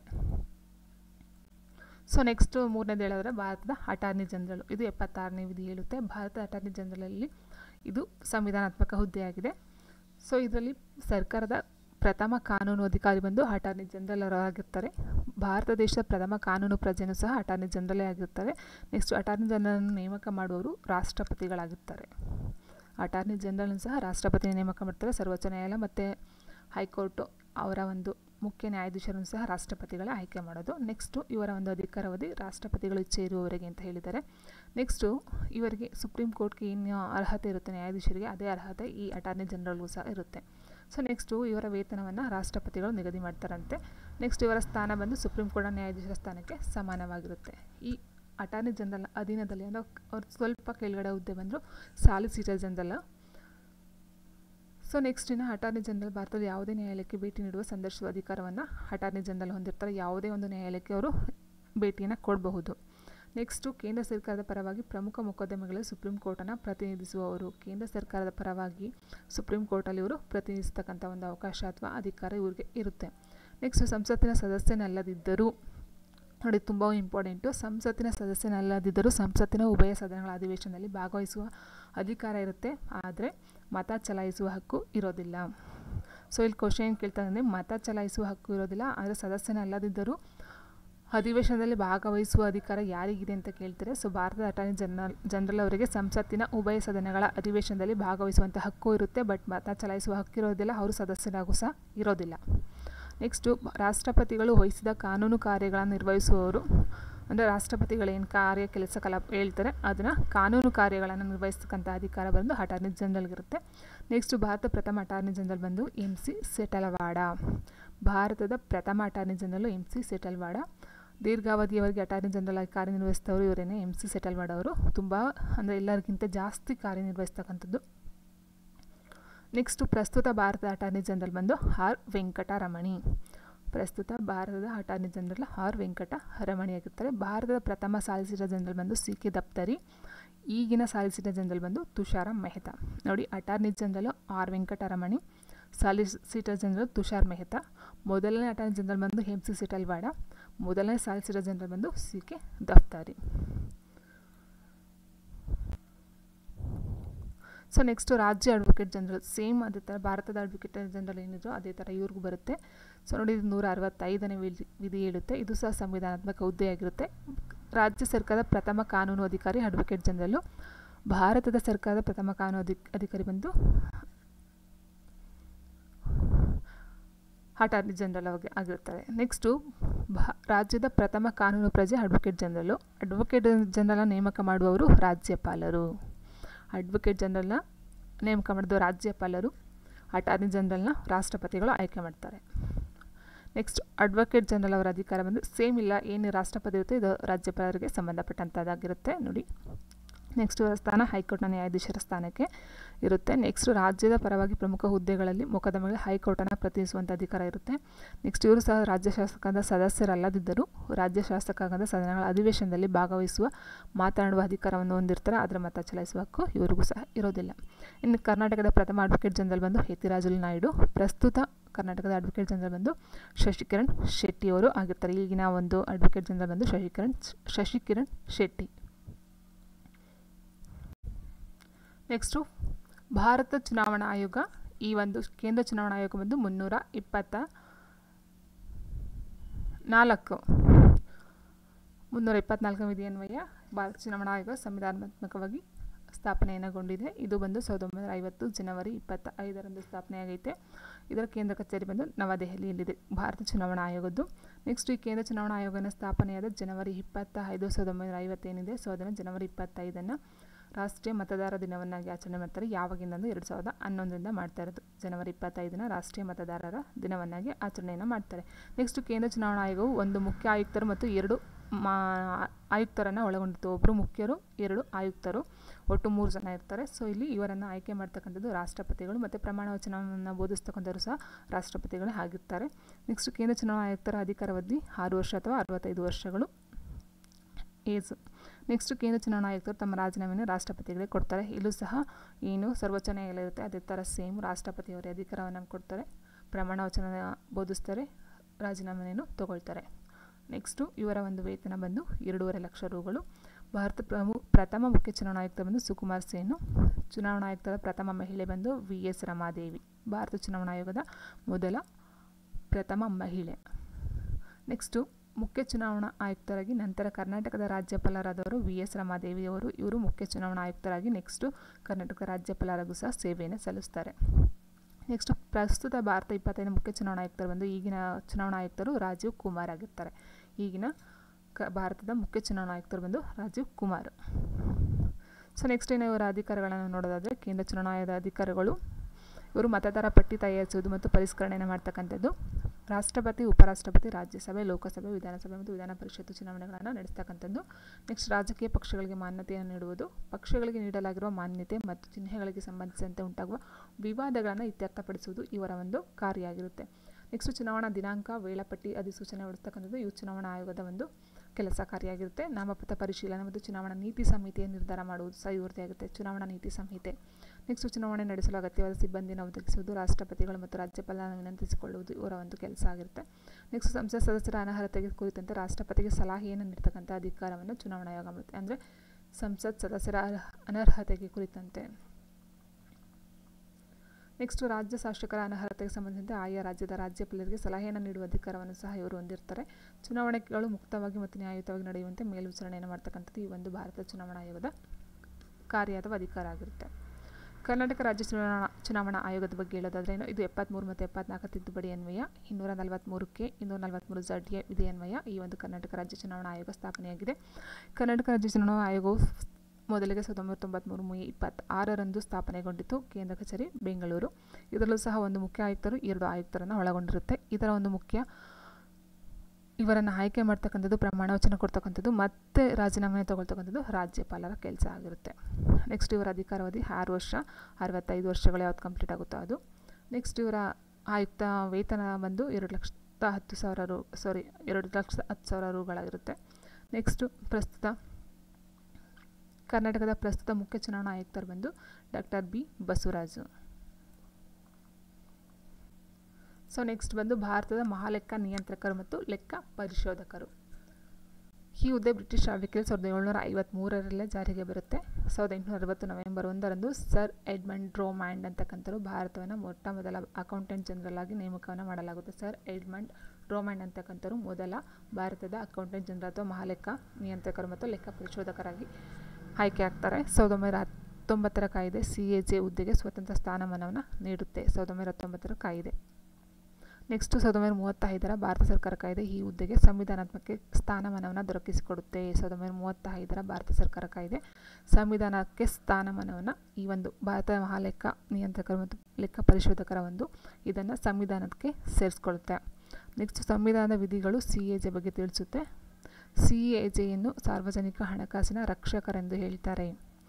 ಸೊ ನೆಕ್ಸ್ಟ್ ಮೂರನೇದು ಹೇಳಿದ್ರೆ ಭಾರತದ ಅಟಾರ್ನಿ ಜನರಲ್. ಇದು 76ನೇ ವಿಧಿ ಹೇಳುತ್ತೆ. ಭಾರತದ ಅಟಾರ್ನಿ ಜನರಲಲ್ಲಿ ಇದು ಸಂವಿಧಾನಾತ್ಮಕ ಹುದ್ದೆಯಾಗಿದೆ. ಸೊ ಇದರಲ್ಲಿ ಸರ್ಕಾರದ ಪ್ರಥಮ ಕಾನೂನು ಅಧಿಕಾರಿ ಬಂದು ಅಟಾರ್ನಿ ಜನರಲ್ ಅವರಾಗಿರ್ತಾರೆ. ಭಾರತ ದೇಶದ ಪ್ರಥಮ ಕಾನೂನು ಪ್ರಜೆಯೂ ಸಹ ಅಟಾರ್ನಿ ಜನರಲೇ ಆಗಿರ್ತಾರೆ. ನೆಕ್ಸ್ಟ್ ಅಟಾರ್ನಿ ಜನರಲ್ನ ನೇಮಕ ಮಾಡುವವರು ರಾಷ್ಟ್ರಪತಿಗಳಾಗಿರ್ತಾರೆ. ಅಟಾರ್ನಿ ಜನರಲ್ ಸಹ ರಾಷ್ಟ್ರಪತಿ ನೇಮಕ ಮಾಡ್ತಾರೆ. ಸರ್ವೋಚ್ಚ ನ್ಯಾಯಾಲಯ ಮತ್ತು ಹೈಕೋರ್ಟು ಅವರ ಒಂದು ಮುಖ್ಯ ನ್ಯಾಯಾಧೀಶರನ್ನು ಸಹ ರಾಷ್ಟ್ರಪತಿಗಳೇ ಆಯ್ಕೆ ಮಾಡೋದು. ನೆಕ್ಸ್ಟು ಇವರ ಒಂದು ಅಧಿಕಾರಾವಧಿ ರಾಷ್ಟ್ರಪತಿಗಳು ಇಚ್ಛೆ ಇರುವವರೆಗೆ ಅಂತ ಹೇಳಿದ್ದಾರೆ. ನೆಕ್ಸ್ಟು ಇವರಿಗೆ ಸುಪ್ರೀಂ ಕೋರ್ಟ್ಗೆ ಏನು ಅರ್ಹತೆ ಇರುತ್ತೆ ನ್ಯಾಯಾಧೀಶರಿಗೆ, ಅದೇ ಅರ್ಹತೆ ಈ ಅಟಾರ್ನಿ ಜನರಲ್ಗೂ ಸಹ ಇರುತ್ತೆ. ಸೊ ನೆಕ್ಸ್ಟು ಇವರ ವೇತನವನ್ನು ರಾಷ್ಟ್ರಪತಿಗಳು ನಿಗದಿ ಮಾಡ್ತಾರಂತೆ. ನೆಕ್ಸ್ಟ್ ಇವರ ಸ್ಥಾನ ಬಂದು ಸುಪ್ರೀಂ ಕೋರ್ಟ್ನ ನ್ಯಾಯಾಧೀಶರ ಸ್ಥಾನಕ್ಕೆ ಸಮಾನವಾಗಿರುತ್ತೆ. ಈ ಅಟಾರ್ನಿ ಜನರಲ್ ಅಧೀನದಲ್ಲಿ ಅಂದರೆ ಅವ್ರು ಸ್ವಲ್ಪ ಕೆಳಗಡೆ ಹುದ್ದೆ ಬಂದರು ಸಾಲಿಸಿಟರ್ ಜನರಲ್. ಸೊ ನೆಕ್ಸ್ಟ್ ಇನ್ನು ಅಟಾರ್ನಿ ಜನರಲ್ ಭಾರತದಲ್ಲಿ ಯಾವುದೇ ನ್ಯಾಯಾಲಯಕ್ಕೆ ಭೇಟಿ ನೀಡುವ ಸಂದರ್ಶಿಸುವ ಅಧಿಕಾರವನ್ನು ಅಟಾರ್ನಿ ಜನರಲ್ ಹೊಂದಿರ್ತಾರೆ. ಯಾವುದೇ ಒಂದು ನ್ಯಾಯಾಲಯಕ್ಕೆ ಅವರು ಭೇಟಿಯನ್ನು ಕೊಡಬಹುದು. ನೆಕ್ಸ್ಟು ಕೇಂದ್ರ ಸರ್ಕಾರದ ಪರವಾಗಿ ಪ್ರಮುಖ ಮೊಕದ್ದಮೆಗಳಲ್ಲಿ ಸುಪ್ರೀಂ ಕೋರ್ಟನ್ನು ಪ್ರತಿನಿಧಿಸುವವರು. ಕೇಂದ್ರ ಸರ್ಕಾರದ ಪರವಾಗಿ ಸುಪ್ರೀಂ ಕೋರ್ಟಲ್ಲಿ ಇವರು ಪ್ರತಿನಿಧಿಸ್ತಕ್ಕಂಥ ಒಂದು ಅವಕಾಶ ಅಥವಾ ಅಧಿಕಾರ ಇವರಿಗೆ ಇರುತ್ತೆ. ನೆಕ್ಸ್ಟು ಸಂಸತ್ತಿನ ಸದಸ್ಯನಲ್ಲದಿದ್ದರೂ ನೋಡಿ, ತುಂಬ ಇಂಪಾರ್ಟೆಂಟು, ಸಂಸತ್ತಿನ ಸದಸ್ಯನಲ್ಲದಿದ್ದರೂ ಸಂಸತ್ತಿನ ಉಭಯ ಸದನಗಳ ಅಧಿವೇಶನದಲ್ಲಿ ಭಾಗವಹಿಸುವ ಅಧಿಕಾರ ಇರುತ್ತೆ, ಆದರೆ ಮತ ಚಲಾಯಿಸುವ ಹಕ್ಕು ಇರೋದಿಲ್ಲ. ಸೊ ಇಲ್ಲಿ ಕ್ವಶನ್ ಏನು ಕೇಳ್ತಾ ಅಂದರೆ ಮತ ಚಲಾಯಿಸುವ ಹಕ್ಕು ಇರೋದಿಲ್ಲ, ಆದರೆ ಸದಸ್ಯನಲ್ಲದಿದ್ದರೂ ಅಧಿವೇಶನದಲ್ಲಿ ಭಾಗವಹಿಸುವ ಅಧಿಕಾರ ಯಾರಿಗಿದೆ ಅಂತ ಕೇಳ್ತಾರೆ. ಸೊ ಭಾರತದ ಅಟಾರ್ನಿ ಜನರಲ್ ಅವರಿಗೆ ಸಂಸತ್ತಿನ ಉಭಯ ಸದನಗಳ ಅಧಿವೇಶನದಲ್ಲಿ ಭಾಗವಹಿಸುವಂಥ ಹಕ್ಕು ಇರುತ್ತೆ, ಬಟ್ ಮತ ಚಲಾಯಿಸುವ ಹಕ್ಕು ಇರೋದಿಲ್ಲ, ಅವರು ಸದಸ್ಯರಾಗೂ ಸಹ ಇರೋದಿಲ್ಲ. ನೆಕ್ಸ್ಟು ರಾಷ್ಟ್ರಪತಿಗಳು ವಹಿಸಿದ ಕಾನೂನು ಕಾರ್ಯಗಳನ್ನು ನಿರ್ವಹಿಸುವವರು. ಅಂದರೆ ರಾಷ್ಟ್ರಪತಿಗಳೇನು ಕೆಲಸ ಕಲಾಪ ಹೇಳ್ತಾರೆ ಅದನ್ನು ಕಾನೂನು ಕಾರ್ಯಗಳನ್ನು ನಿರ್ವಹಿಸ್ತಕ್ಕಂಥ ಅಧಿಕಾರ ಬಂದು ಅಟಾರ್ನಿ ಜನರಲ್ಗಿರುತ್ತೆ. ನೆಕ್ಸ್ಟು ಭಾರತ ಪ್ರಥಮ ಅಟಾರ್ನಿ ಜನರಲ್ ಬಂದು MC ಸೆಟಲ್ವಾಡ. ಭಾರತದ ಪ್ರಥಮ ಅಟಾರ್ನಿ ಜನರಲ್ MC ಸೆಟಲ್ವಾಡ. ದೀರ್ಘಾವಧಿಯವರೆಗೆ ಅಟಾರ್ನಿ ಜನರಲ್ ಆಗಿ ಕಾರ್ಯನಿರ್ವಹಿಸಿದವರು ಇವರೇನೆ MC ಸೆಟಲ್ವಾಡ ಅವರು. ತುಂಬ ಅಂದರೆ ಎಲ್ಲರಿಗಿಂತ ಜಾಸ್ತಿ ಕಾರ್ಯನಿರ್ವಹಿಸ್ತಕ್ಕಂಥದ್ದು. ನೆಕ್ಸ್ಟು ಪ್ರಸ್ತುತ ಭಾರತದ ಅಟಾರ್ನಿ ಜನರಲ್ ಬಂದು R ವೆಂಕಟರಮಣಿ. ಪ್ರಸ್ತುತ ಭಾರತದ ಅಟಾರ್ನಿ ಜನರಲ್ R ವೆಂಕಟರಮಣಿ ಆಗಿರ್ತಾರೆ. ಭಾರತದ ಪ್ರಥಮ ಸಾಲಿಸಿಟರ್ ಜನರಲ್ ಬಂದು CK ದಫ್ತರಿ. ಈಗಿನ ಸಾಲಿಸಿಟರ್ ಜನರಲ್ ಬಂದು ತುಷಾರ್ ಮೆಹ್ತಾ. ನೋಡಿ, attorney general R Venkataramani, solicitor general Tushar Mehta. ಮೊದಲನೇ ಅಟಾರ್ನಿ ಜನರಲ್ ಬಂದು MC ಸೆಟಲ್ವಾಡ. ಮೊದಲನೇ ಸಾಲಿಸಿಟರ್ ಜನರಲ್ ಬಂದು CK ದಫ್ತರಿ. ಸೊ ನೆಕ್ಸ್ಟು ರಾಜ್ಯ ಅಡ್ವೊಕೇಟ್ ಜನರಲ್. ಸೇಮ್ ಅದೇ ಥರ ಭಾರತದ ಅಡ್ವೊಕೇಟ್ ಜನರಲ್ ಏನಿದ್ರು ಅದೇ ಥರ ಇವ್ರಿಗೂ ಬರುತ್ತೆ. ಸೊ ನೋಡಿ, ಇದು 165ನೇ ವಿಧಿ ಹೇಳುತ್ತೆ. ಇದು ಸಹ ಸಂವಿಧಾನಾತ್ಮಕ ಹುದ್ದೆಯಾಗಿರುತ್ತೆ. ರಾಜ್ಯ ಸರ್ಕಾರದ ಪ್ರಥಮ ಕಾನೂನು ಅಧಿಕಾರಿ ಅಡ್ವೊಕೇಟ್ ಜನರಲ್ಲು. ಭಾರತದ ಸರ್ಕಾರದ ಪ್ರಥಮ ಕಾನೂನು ಅಧಿಕಾರಿ ಬಂದು ಅಟಾರ್ನಿ ಜನರಲ್ ಆಗಿರ್ತಾರೆ. ನೆಕ್ಸ್ಟು ರಾಜ್ಯದ ಪ್ರಥಮ ಕಾನೂನು ಪ್ರಜೆ ಅಡ್ವೊಕೇಟ್ ಜನರಲ್ಲು. ಅಡ್ವೊಕೇಟ್ ಜನರಲ್ನ ನೇಮಕ ಮಾಡುವವರು ರಾಜ್ಯಪಾಲರು. ಅಡ್ವೊಕೇಟ್ ಜನರಲ್ನ ನೇಮಕ ಮಾಡಿದ ರಾಜ್ಯಪಾಲರು. ಅಟಾರ್ನಿ ಜನರಲ್ನ ರಾಷ್ಟ್ರಪತಿಗಳು ಆಯ್ಕೆ ಮಾಡ್ತಾರೆ. ನೆಕ್ಸ್ಟ್ ಅಡ್ವೊಕೇಟ್ ಜನರಲ್ ಅವರ ಅಧಿಕಾರ ಬಂದು ಸೇಮ್ ಇಲ್ಲ, ಏನು ರಾಷ್ಟ್ರಪತಿ ಇರುತ್ತೆ ಇದು ರಾಜ್ಯಪಾಲರಿಗೆ ಸಂಬಂಧಪಟ್ಟಂಥದ್ದಾಗಿರುತ್ತೆ. ನೋಡಿ, ನೆಕ್ಸ್ಟ್ ಇವರ ಸ್ಥಾನ ಹೈಕೋರ್ಟ್ನ ನ್ಯಾಯಾಧೀಶರ ಸ್ಥಾನಕ್ಕೆ ಇರುತ್ತೆ. ನೆಕ್ಸ್ಟ್ ರಾಜ್ಯದ ಪರವಾಗಿ ಪ್ರಮುಖ ಹುದ್ದೆಗಳಲ್ಲಿ ಮೊಕದ್ದಮೆಗಳಲ್ಲಿ ಹೈಕೋರ್ಟನ್ನು ಪ್ರತಿನಿಧಿಸುವಂಥ ಅಧಿಕಾರ ಇರುತ್ತೆ. ನೆಕ್ಸ್ಟ್ ಇವರು ಸಹ ರಾಜ್ಯ ಶಾಸಕಾಂಗದ ಸದಸ್ಯರಲ್ಲದಿದ್ದರೂ ರಾಜ್ಯ ಶಾಸಕಾಂಗದ ಸದನಗಳ ಅಧಿವೇಶನದಲ್ಲಿ ಭಾಗವಹಿಸುವ ಮಾತನಾಡುವ ಅಧಿಕಾರವನ್ನು ಹೊಂದಿರ್ತಾರೆ, ಆದರೆ ಮತ ಚಲಾಯಿಸುವ ಹಕ್ಕು ಇವರಿಗೂ ಸಹ ಇರೋದಿಲ್ಲ. ಇನ್ನು ಕರ್ನಾಟಕದ ಪ್ರಥಮ ಅಡ್ವೊಕೇಟ್ ಜನರಲ್ ಬಂದು ಯತಿರಾಜುಲು ನಾಯ್ಡು. ಪ್ರಸ್ತುತ ಕರ್ನಾಟಕದ ಅಡ್ವೊಕೇಟ್ ಜನರಲ್ ಬಂದು ಶಶಿಕಿರಣ್ ಶೆಟ್ಟಿ ಅವರು ಆಗಿರ್ತಾರೆ. ಈಗಿನ ಒಂದು ಅಡ್ವೊಕೇಟ್ ಜನರಲ್ ಬಂದು ಶಶಿಕಿರಣ್ ಶೆಟ್ಟಿ. ನೆಕ್ಸ್ಟು ಭಾರತ ಚುನಾವಣಾ ಆಯೋಗ. ಈ ಒಂದು ಕೇಂದ್ರ ಚುನಾವಣಾ ಆಯೋಗ ಬಂದು 324 ವಿಧಿಯನ್ವಯ ಭಾರತ ಚುನಾವಣಾ ಆಯೋಗ ಸಂವಿಧಾನಾತ್ಮಕವಾಗಿ ಸ್ಥಾಪನೆಯನ್ನಗೊಂಡಿದೆ. ಇದು ಬಂದು 1950 ಜನವರಿ 25ರಂದು ಸ್ಥಾಪನೆಯಾಗೈತೆ. ಇದರ ಕೇಂದ್ರ ಕಚೇರಿ ಬಂದು ನವದೆಹಲಿಯಲ್ಲಿದೆ ಭಾರತ ಚುನಾವಣಾ ಆಯೋಗದ್ದು. ನೆಕ್ಸ್ಟ್ ಈ ಕೇಂದ್ರ ಚುನಾವಣಾ ಆಯೋಗನ ಸ್ಥಾಪನೆಯಾದ ಜನವರಿ 25, 1950 ಏನಿದೆ, ಸೊ ಅದನ್ನು ಜನವರಿ 25 ರಾಷ್ಟ್ರೀಯ ಮತದಾರ ದಿನವನ್ನಾಗಿ ಆಚರಣೆ ಮಾಡ್ತಾರೆ. ಯಾವಾಗಿಂದ 2011ರಿಂದ ಮಾಡ್ತಾ ಇರೋದು. ಜನವರಿ 25 ರಾಷ್ಟ್ರೀಯ ಮತದಾರರ ದಿನವನ್ನಾಗಿ ಆಚರಣೆಯನ್ನು ಮಾಡ್ತಾರೆ. ನೆಕ್ಸ್ಟ್ ಕೇಂದ್ರ ಚುನಾವಣಾ ಆಯೋಗವು ಒಂದು ಮುಖ್ಯ ಆಯುಕ್ತರು ಮತ್ತು 2 ಆಯುಕ್ತರನ್ನು ಒಳಗೊಂಡಿತ್ತು. ಒಬ್ಬರು ಮುಖ್ಯರು, 2 ಆಯುಕ್ತರು, ಒಟ್ಟು 3 ಜನ ಇರ್ತಾರೆ. ಸೊ ಇಲ್ಲಿ ಇವರನ್ನು ಆಯ್ಕೆ ಮಾಡ್ತಕ್ಕಂಥದ್ದು ರಾಷ್ಟ್ರಪತಿಗಳು, ಮತ್ತು ಪ್ರಮಾಣ ವಚನವನ್ನು ಬೋಧಿಸ್ತಕ್ಕಂಥವ್ರು ಸಹ ರಾಷ್ಟ್ರಪತಿಗಳೇ ಆಗಿರ್ತಾರೆ. ನೆಕ್ಸ್ಟ್ ಕೇಂದ್ರ ಚುನಾವಣಾ ಆಯುಕ್ತರ ಅಧಿಕಾರಾವಧಿ 6 ವರ್ಷ ಅಥವಾ 65 ವರ್ಷಗಳು ಏಜ್. ನೆಕ್ಸ್ಟ್ ಕೇಂದ್ರ ಚುನಾವಣಾ ಆಯುಕ್ತರು ತಮ್ಮ ರಾಜೀನಾಮೆಯನ್ನು ರಾಷ್ಟ್ರಪತಿಗಳೇ ಕೊಡ್ತಾರೆ. ಇಲ್ಲೂ ಸಹ ಏನು ಸರ್ವೋಚ್ಚ ನ್ಯಾಯಾಲಯ ಇರುತ್ತೆ ಅದೇ ಥರ ಸೇಮ್ ರಾಷ್ಟ್ರಪತಿಯವರೇ ಅಧಿಕಾರವನ್ನು ಕೊಡ್ತಾರೆ, ಪ್ರಮಾಣ ವಚನ ಬೋಧಿಸ್ತಾರೆ, ರಾಜೀನಾಮೆಯನ್ನು ತಗೊಳ್ತಾರೆ. ನೆಕ್ಸ್ಟು ಇವರ ಒಂದು ವೇತನ ಬಂದು 2.5 ಲಕ್ಷ ರೂಗಳು. ಭಾರತ ಪ್ರಥಮ ಮುಖ್ಯ ಚುನಾವಣಾ ಆಯುಕ್ತ ಬಂದು ಸುಕುಮಾರ್ ಸೇನು. ಚುನಾವಣಾ ಆಯುಕ್ತರ ಪ್ರಥಮ ಮಹಿಳೆ ಬಂದು VS ರಮಾದೇವಿ, ಭಾರತ ಚುನಾವಣಾ ಆಯೋಗದ ಮೊದಲ ಪ್ರಥಮ ಮಹಿಳೆ. ನೆಕ್ಸ್ಟು ಮುಖ್ಯ ಚುನಾವಣಾ ಆಯುಕ್ತರಾಗಿ ನಂತರ ಕರ್ನಾಟಕದ ರಾಜ್ಯಪಾಲರಾದವರು VS ರಮಾದೇವಿಯವರು. ಇವರು ಮುಖ್ಯ ಚುನಾವಣಾ ಆಯುಕ್ತರಾಗಿ ನೆಕ್ಸ್ಟು ಕರ್ನಾಟಕ ರಾಜ್ಯಪಾಲರಾಗೂ ಸಹ ಸೇವೆಯನ್ನು ಸಲ್ಲಿಸ್ತಾರೆ. ನೆಕ್ಸ್ಟ್ ಪ್ರಸ್ತುತ ಭಾರತ 25ನೇ ಮುಖ್ಯ ಚುನಾವಣಾ ಆಯುಕ್ತರು ಬಂದು ಈಗಿನ ಚುನಾವಣಾ ಆಯುಕ್ತರು ರಾಜೀವ್ ಕುಮಾರ್ ಆಗಿರ್ತಾರೆ. ಈಗಿನ ಭಾರತದ ಮುಖ್ಯ ಚುನಾವಣಾ ಆಯುಕ್ತರು ಬಂದು ರಾಜೀವ್ ಕುಮಾರ್. ಸೊ ನೆಕ್ಸ್ಟ್ ಏನು ಇವರ ಅಧಿಕಾರಗಳನ್ನು ನೋಡೋದಾದರೆ, ಕೇಂದ್ರ ಚುನಾವಣಾ ಆಯೋಗದ ಅಧಿಕಾರಿಗಳು ಇವರು ಮತದಾರ ಪಟ್ಟಿ ತಯಾರಿಸುವುದು ಮತ್ತು ಪರಿಷ್ಕರಣೆಯನ್ನು ಮಾಡ್ತಕ್ಕಂಥದ್ದು. ರಾಷ್ಟ್ರಪತಿ, ಉಪರಾಷ್ಟ್ರಪತಿ, ರಾಜ್ಯಸಭೆ, ಲೋಕಸಭೆ, ವಿಧಾನಸಭೆ ಮತ್ತು ವಿಧಾನ ಪರಿಷತ್ತು ಚುನಾವಣೆಗಳನ್ನು ನಡೆಸ್ತಕ್ಕಂಥದ್ದು. ನೆಕ್ಸ್ಟ್ ರಾಜಕೀಯ ಪಕ್ಷಗಳಿಗೆ ಮಾನ್ಯತೆಯನ್ನು ನೀಡುವುದು, ಪಕ್ಷಗಳಿಗೆ ನೀಡಲಾಗಿರುವ ಮಾನ್ಯತೆ ಮತ್ತು ಚಿಹ್ನೆಗಳಿಗೆ ಸಂಬಂಧಿಸಿದಂತೆ ಉಂಟಾಗುವ ವಿವಾದಗಳನ್ನು ಇತ್ಯರ್ಥಪಡಿಸುವುದು ಇವರ ಒಂದು ಕಾರ್ಯ ಆಗಿರುತ್ತೆ. ನೆಕ್ಸ್ಟ್ ಚುನಾವಣಾ ದಿನಾಂಕ, ವೇಳಾಪಟ್ಟಿ ಅಧಿಸೂಚನೆ ಹೊರಡಿಸ್ತಕ್ಕಂಥದ್ದು ಇವು ಚುನಾವಣಾ ಆಯೋಗದ ಒಂದು ಕೆಲಸ ಕಾರ್ಯ. ನಾಮಪತ್ರ ಪರಿಶೀಲನೆ ಮತ್ತು ಚುನಾವಣಾ ನೀತಿ ಸಂಹಿತೆಯ ನಿರ್ಧಾರ ಮಾಡುವುದು ಸಹ ಇವ್ರದ್ದೇ ಆಗುತ್ತೆ, ಚುನಾವಣಾ ನೀತಿ ಸಂಹಿತೆ. ನೆಕ್ಸ್ಟ್ ಚುನಾವಣೆ ನಡೆಸಲು ಅಗತ್ಯವಾದ ಸಿಬ್ಬಂದಿಯನ್ನು ಒದಗಿಸುವುದು, ರಾಷ್ಟ್ರಪತಿಗಳು ಮತ್ತು ರಾಜ್ಯಪಾಲರನ್ನು ವಿನಂತಿಸಿಕೊಳ್ಳುವುದು ಇವರ ಒಂದು ಕೆಲಸ ಆಗಿರುತ್ತೆ. ನೆಕ್ಸ್ಟ್ ಸಂಸತ್ ಸದಸ್ಯರ ಅನರ್ಹತೆಗೆ ಕುರಿತಂತೆ ರಾಷ್ಟ್ರಪತಿಗೆ ಸಲಹೆಯನ್ನು ನೀಡ್ತಕ್ಕಂಥ ಅಧಿಕಾರವನ್ನು ಚುನಾವಣಾ ಆಯೋಗ ಮಾಡುತ್ತೆ. ಅಂದರೆ ಸಂಸತ್ ಸದಸ್ಯರ ಅನರ್ಹತೆಗೆ ಕುರಿತಂತೆ. ನೆಕ್ಸ್ಟ್ ರಾಜ್ಯ ಶಾಸಕರ ಅನರ್ಹತೆಗೆ ಸಂಬಂಧಿಸಿದಂತೆ ಆಯಾ ರಾಜ್ಯದ ರಾಜ್ಯಪಾಲರಿಗೆ ಸಲಹೆಯನ್ನು ನೀಡುವ ಅಧಿಕಾರವನ್ನು ಸಹ ಇವರು ಹೊಂದಿರ್ತಾರೆ. ಚುನಾವಣೆಗಳು ಮುಕ್ತವಾಗಿ ಮತ್ತು ನ್ಯಾಯಯುತವಾಗಿ ನಡೆಯುವಂತೆ ಮೇಲ್ವಿಚಾರಣೆಯನ್ನು ಮಾಡ್ತಕ್ಕಂಥದ್ದು ಈ ಒಂದು ಭಾರತ ಚುನಾವಣಾ ಆಯೋಗದ ಕಾರ್ಯ ಅಥವಾ ಅಧಿಕಾರ ಆಗಿರುತ್ತೆ. ಕರ್ನಾಟಕ ರಾಜ್ಯ ಚುನಾವಣಾ ಆಯೋಗದ ಬಗ್ಗೆ ಹೇಳೋದಾದ್ರೆ ಇದು 73 ಮತ್ತು 74 ತಿದ್ದುಪಡಿ ಅನ್ವಯ 243ಕ್ಕೆ 243 ವಿಧಿಯನ್ವಯ ಈ ಒಂದು ಕರ್ನಾಟಕ ರಾಜ್ಯ ಚುನಾವಣಾ ಆಯೋಗ ಸ್ಥಾಪನೆಯಾಗಿದೆ. ಕರ್ನಾಟಕ ರಾಜ್ಯ ಚುನಾವಣಾ ಆಯೋಗವು ಮೊದಲಿಗೆ 1993 ಮೇ 26ರಂದು ಸ್ಥಾಪನೆಗೊಂಡಿತು. ಕೇಂದ್ರ ಕಚೇರಿ ಬೆಂಗಳೂರು. ಇದರಲ್ಲೂ ಸಹ ಒಂದು ಮುಖ್ಯ ಆಯುಕ್ತರು, 2 ಆಯುಕ್ತರನ್ನು ಒಳಗೊಂಡಿರುತ್ತೆ. ಇದರ ಒಂದು ಮುಖ್ಯ ಇವರನ್ನು ಆಯ್ಕೆ ಮಾಡ್ತಕ್ಕಂಥದ್ದು, ಪ್ರಮಾಣ ವಚನ ಕೊಡ್ತಕ್ಕಂಥದ್ದು ಮತ್ತು ರಾಜೀನಾಮೆ ತಗೊಳ್ತಕ್ಕಂಥದ್ದು ರಾಜ್ಯಪಾಲರ ಕೆಲಸ ಆಗಿರುತ್ತೆ. ನೆಕ್ಸ್ಟ್ ಇವರ ಅಧಿಕಾರಾವಧಿ 6 ವರ್ಷ 65 ವರ್ಷಗಳು ಯಾವ್ದು ಕಂಪ್ಲೀಟ್ ಆಗುತ್ತೋ ಅದು. ನೆಕ್ಸ್ಟ್ ಇವರ ಆಯುಕ್ತ ವೇತನ ಬಂದು 2,10,000 ರೂಗಳಾಗಿರುತ್ತೆ. ನೆಕ್ಸ್ಟು ಕರ್ನಾಟಕದ ಪ್ರಸ್ತುತ ಮುಖ್ಯ ಚುನಾವಣಾ ಆಯುಕ್ತರು ಬಂದು doctor B Basavaraju. So next ಬಂದು ಭಾರತದ ಮಹಾಲೆಕ್ಕ ನಿಯಂತ್ರಕರು ಮತ್ತು ಲೆಕ್ಕ ಪರಿಶೋಧಕರು. ಈ ಹುದ್ದೆ ಬ್ರಿಟಿಷ್ ಆಳ್ವಿಕೆಯಲ್ಲಿ 1753ರಲ್ಲೇ ಜಾರಿಗೆ ಬರುತ್ತೆ. 1860 ನವೆಂಬರ್ 1ರಂದು ಸರ್ ಎಡ್ಮಂಡ್ ಡ್ರೋಮ್ಯಾಂಡ್ ಅಂತಕ್ಕಂಥವ್ರು ಭಾರತವನ್ನು ಮೊಟ್ಟ ಮೊದಲ ಅಕೌಂಟೆಂಟ್ ಜನರಲ್ ಆಗಿ ನೇಮಕವನ್ನು ಮಾಡಲಾಗುತ್ತೆ. ಸರ್ ಎಡ್ಮಂಡ್ ಡ್ರೋಮ್ಯಾಂಡ್ ಅಂತಕ್ಕಂಥವ್ರು ಮೊದಲ ಭಾರತದ ಅಕೌಂಟೆಂಟ್ ಜನರಲ್ ಅಥವಾ ಮಹಾಲೆಕ್ಕ ನಿಯಂತ್ರಕರು ಮತ್ತು ಲೆಕ್ಕ ಪರಿಶೋಧಕರಾಗಿ ಆಯ್ಕೆ ಆಗ್ತಾರೆ. 1919ರ ಕಾಯ್ದೆ CAG ಹುದ್ದೆಗೆ ಸ್ವತಂತ್ರ ಸ್ಥಾನಮಾನವನ್ನು ನೀಡುತ್ತೆ. 1919ರ ಕಾಯ್ದೆ. ನೆಕ್ಸ್ಟು 1935ರ ಭಾರತ ಸರ್ಕಾರ ಕಾಯ್ದೆ ಈ ಹುದ್ದೆಗೆ ಸಂವಿಧಾನಾತ್ಮಕ ಸ್ಥಾನಮಾನವನ್ನು ದೊರಕಿಸಿಕೊಡುತ್ತೆ. 1935ರ ಭಾರತ ಸರ್ಕಾರ ಕಾಯ್ದೆ ಸಂವಿಧಾನಕ್ಕೆ ಸ್ಥಾನಮಾನವನ್ನು ಈ ಒಂದು ಭಾರತ ಮಹಾಲೆಕ್ಕ ನಿಯಂತ್ರಕರು ಮತ್ತು ಲೆಕ್ಕ ಪರಿಶೋಧಕರ ಒಂದು ಇದನ್ನು ಸಂವಿಧಾನಕ್ಕೆ ಸೇರಿಸ್ಕೊಳ್ಳುತ್ತೆ. ನೆಕ್ಸ್ಟ್ ಸಂವಿಧಾನದ ವಿಧಿಗಳು CAG ಬಗ್ಗೆ ತಿಳಿಸುತ್ತೆ. CAGಯನ್ನು ಸಾರ್ವಜನಿಕ ಹಣಕಾಸಿನ ರಕ್ಷಕರೆಂದು ಹೇಳ್ತಾರೆ.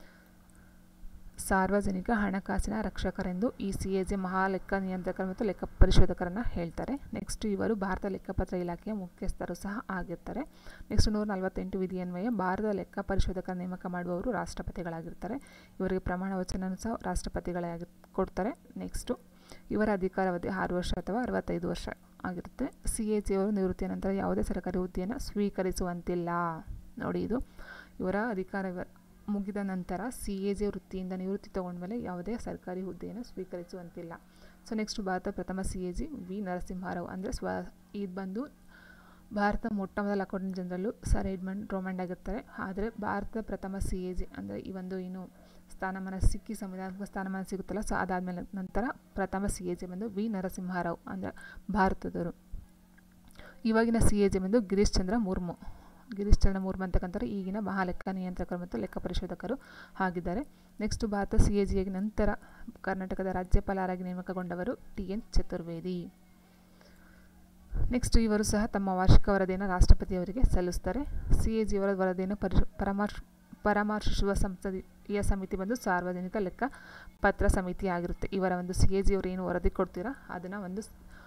ಸಾರ್ವಜನಿಕ ಹಣಕಾಸಿನ ರಕ್ಷಕರೆಂದು ಈ CAG ಮಹಾಲೆಕ್ಕ ನಿಯಂತ್ರಕರು ಮತ್ತು ಲೆಕ್ಕ ಪರಿಶೋಧಕರನ್ನು ಹೇಳ್ತಾರೆ. ನೆಕ್ಸ್ಟ್ ಇವರು ಭಾರತ ಲೆಕ್ಕಪತ್ರ ಇಲಾಖೆಯ ಮುಖ್ಯಸ್ಥರು ಸಹ ಆಗಿರ್ತಾರೆ. ನೆಕ್ಸ್ಟ್ 148 ವಿಧಿಯನ್ವಯ ಭಾರತ ಲೆಕ್ಕ ಪರಿಶೋಧಕರ ನೇಮಕ ಮಾಡುವವರು ರಾಷ್ಟ್ರಪತಿಗಳಾಗಿರ್ತಾರೆ. ಇವರಿಗೆ ಪ್ರಮಾಣ ವಚನ ಸಹ ರಾಷ್ಟ್ರಪತಿಗಳೇ ಕೊಡ್ತಾರೆ. ನೆಕ್ಸ್ಟು ಇವರ ಅಧಿಕಾರಾವಧಿ 6 ವರ್ಷ ಅಥವಾ 65 ವರ್ಷ ಆಗಿರುತ್ತೆ. CAG ಅವರು ನಿವೃತ್ತಿಯ ನಂತರ ಯಾವುದೇ ಸರ್ಕಾರಿ ಹುದ್ದೆಯನ್ನು ಸ್ವೀಕರಿಸುವಂತಿಲ್ಲ. ನೋಡಿ, ಇದು ಇವರ ಅಧಿಕಾರ ಮುಗಿದ ನಂತರ CAG ವೃತ್ತಿಯಿಂದ ನಿವೃತ್ತಿ ತಗೊಂಡ್ಮೇಲೆ ಯಾವುದೇ ಸರ್ಕಾರಿ ಹುದ್ದೆಯನ್ನು ಸ್ವೀಕರಿಸುವಂತಿಲ್ಲ. ಸೊ ನೆಕ್ಸ್ಟ್ ಭಾರತ ಪ್ರಥಮ CAG V ನರಸಿಂಹರಾವ್ ಅಂದರೆ ಇದು ಬಂದು ಭಾರತ ಮೊಟ್ಟ ಮೊದಲ accountant general sir Edmund Drummond ಆಗಿರ್ತಾರೆ. ಆದರೆ ಭಾರತದ ಪ್ರಥಮ CAG ಅಂದರೆ ಈ ಒಂದು ಏನು ಸ್ಥಾನಮಾನ ಸಿಕ್ಕಿ ಸಂವಿಧಾನಿಕ ಸ್ಥಾನಮಾನ ಸಿಗುತ್ತಲ್ಲ, ಸೊ ಅದಾದಮೇಲೆ ನಂತರ ಪ್ರಥಮ CAG ಬಂದು V ನರಸಿಂಹರಾವ್ ಅಂದರೆ ಭಾರತದವರು. ಇವಾಗಿನ CAG ಬಂದು ಗಿರೀಶ್ ಚಂದ್ರ ಮುರ್ಮು ಅಂತಕ್ಕಂಥವ್ರು ಈಗಿನ ಮಹಾಲೆಕ್ಕ ನಿಯಂತ್ರಕರು ಮತ್ತು ಲೆಕ್ಕ ಪರಿಶೋಧಕರು ಆಗಿದ್ದಾರೆ. ನೆಕ್ಸ್ಟ್ ಭಾರತ CAG ನಂತರ ಕರ್ನಾಟಕದ ರಾಜ್ಯಪಾಲರಾಗಿ ನೇಮಕಗೊಂಡವರು TN ಚತುರ್ವೇದಿ. ನೆಕ್ಸ್ಟ್ ಇವರು ಸಹ ತಮ್ಮ ವಾರ್ಷಿಕ ವರದಿಯನ್ನು ರಾಷ್ಟ್ರಪತಿಯವರಿಗೆ ಸಲ್ಲಿಸ್ತಾರೆ. CAG ಅವರ ವರದಿಯನ್ನು ಪರಾಮರ್ಶಿಸುವ ಸಂಸದೀಯ ಸಮಿತಿ ಬಂದು ಸಾರ್ವಜನಿಕ ಲೆಕ್ಕ ಪತ್ರ ಸಮಿತಿ ಆಗಿರುತ್ತೆ. ಇವರ ಒಂದು CAG ಅವರು ಏನು ವರದಿ ಕೊಡ್ತೀರಾ ಅದನ್ನು ಒಂದು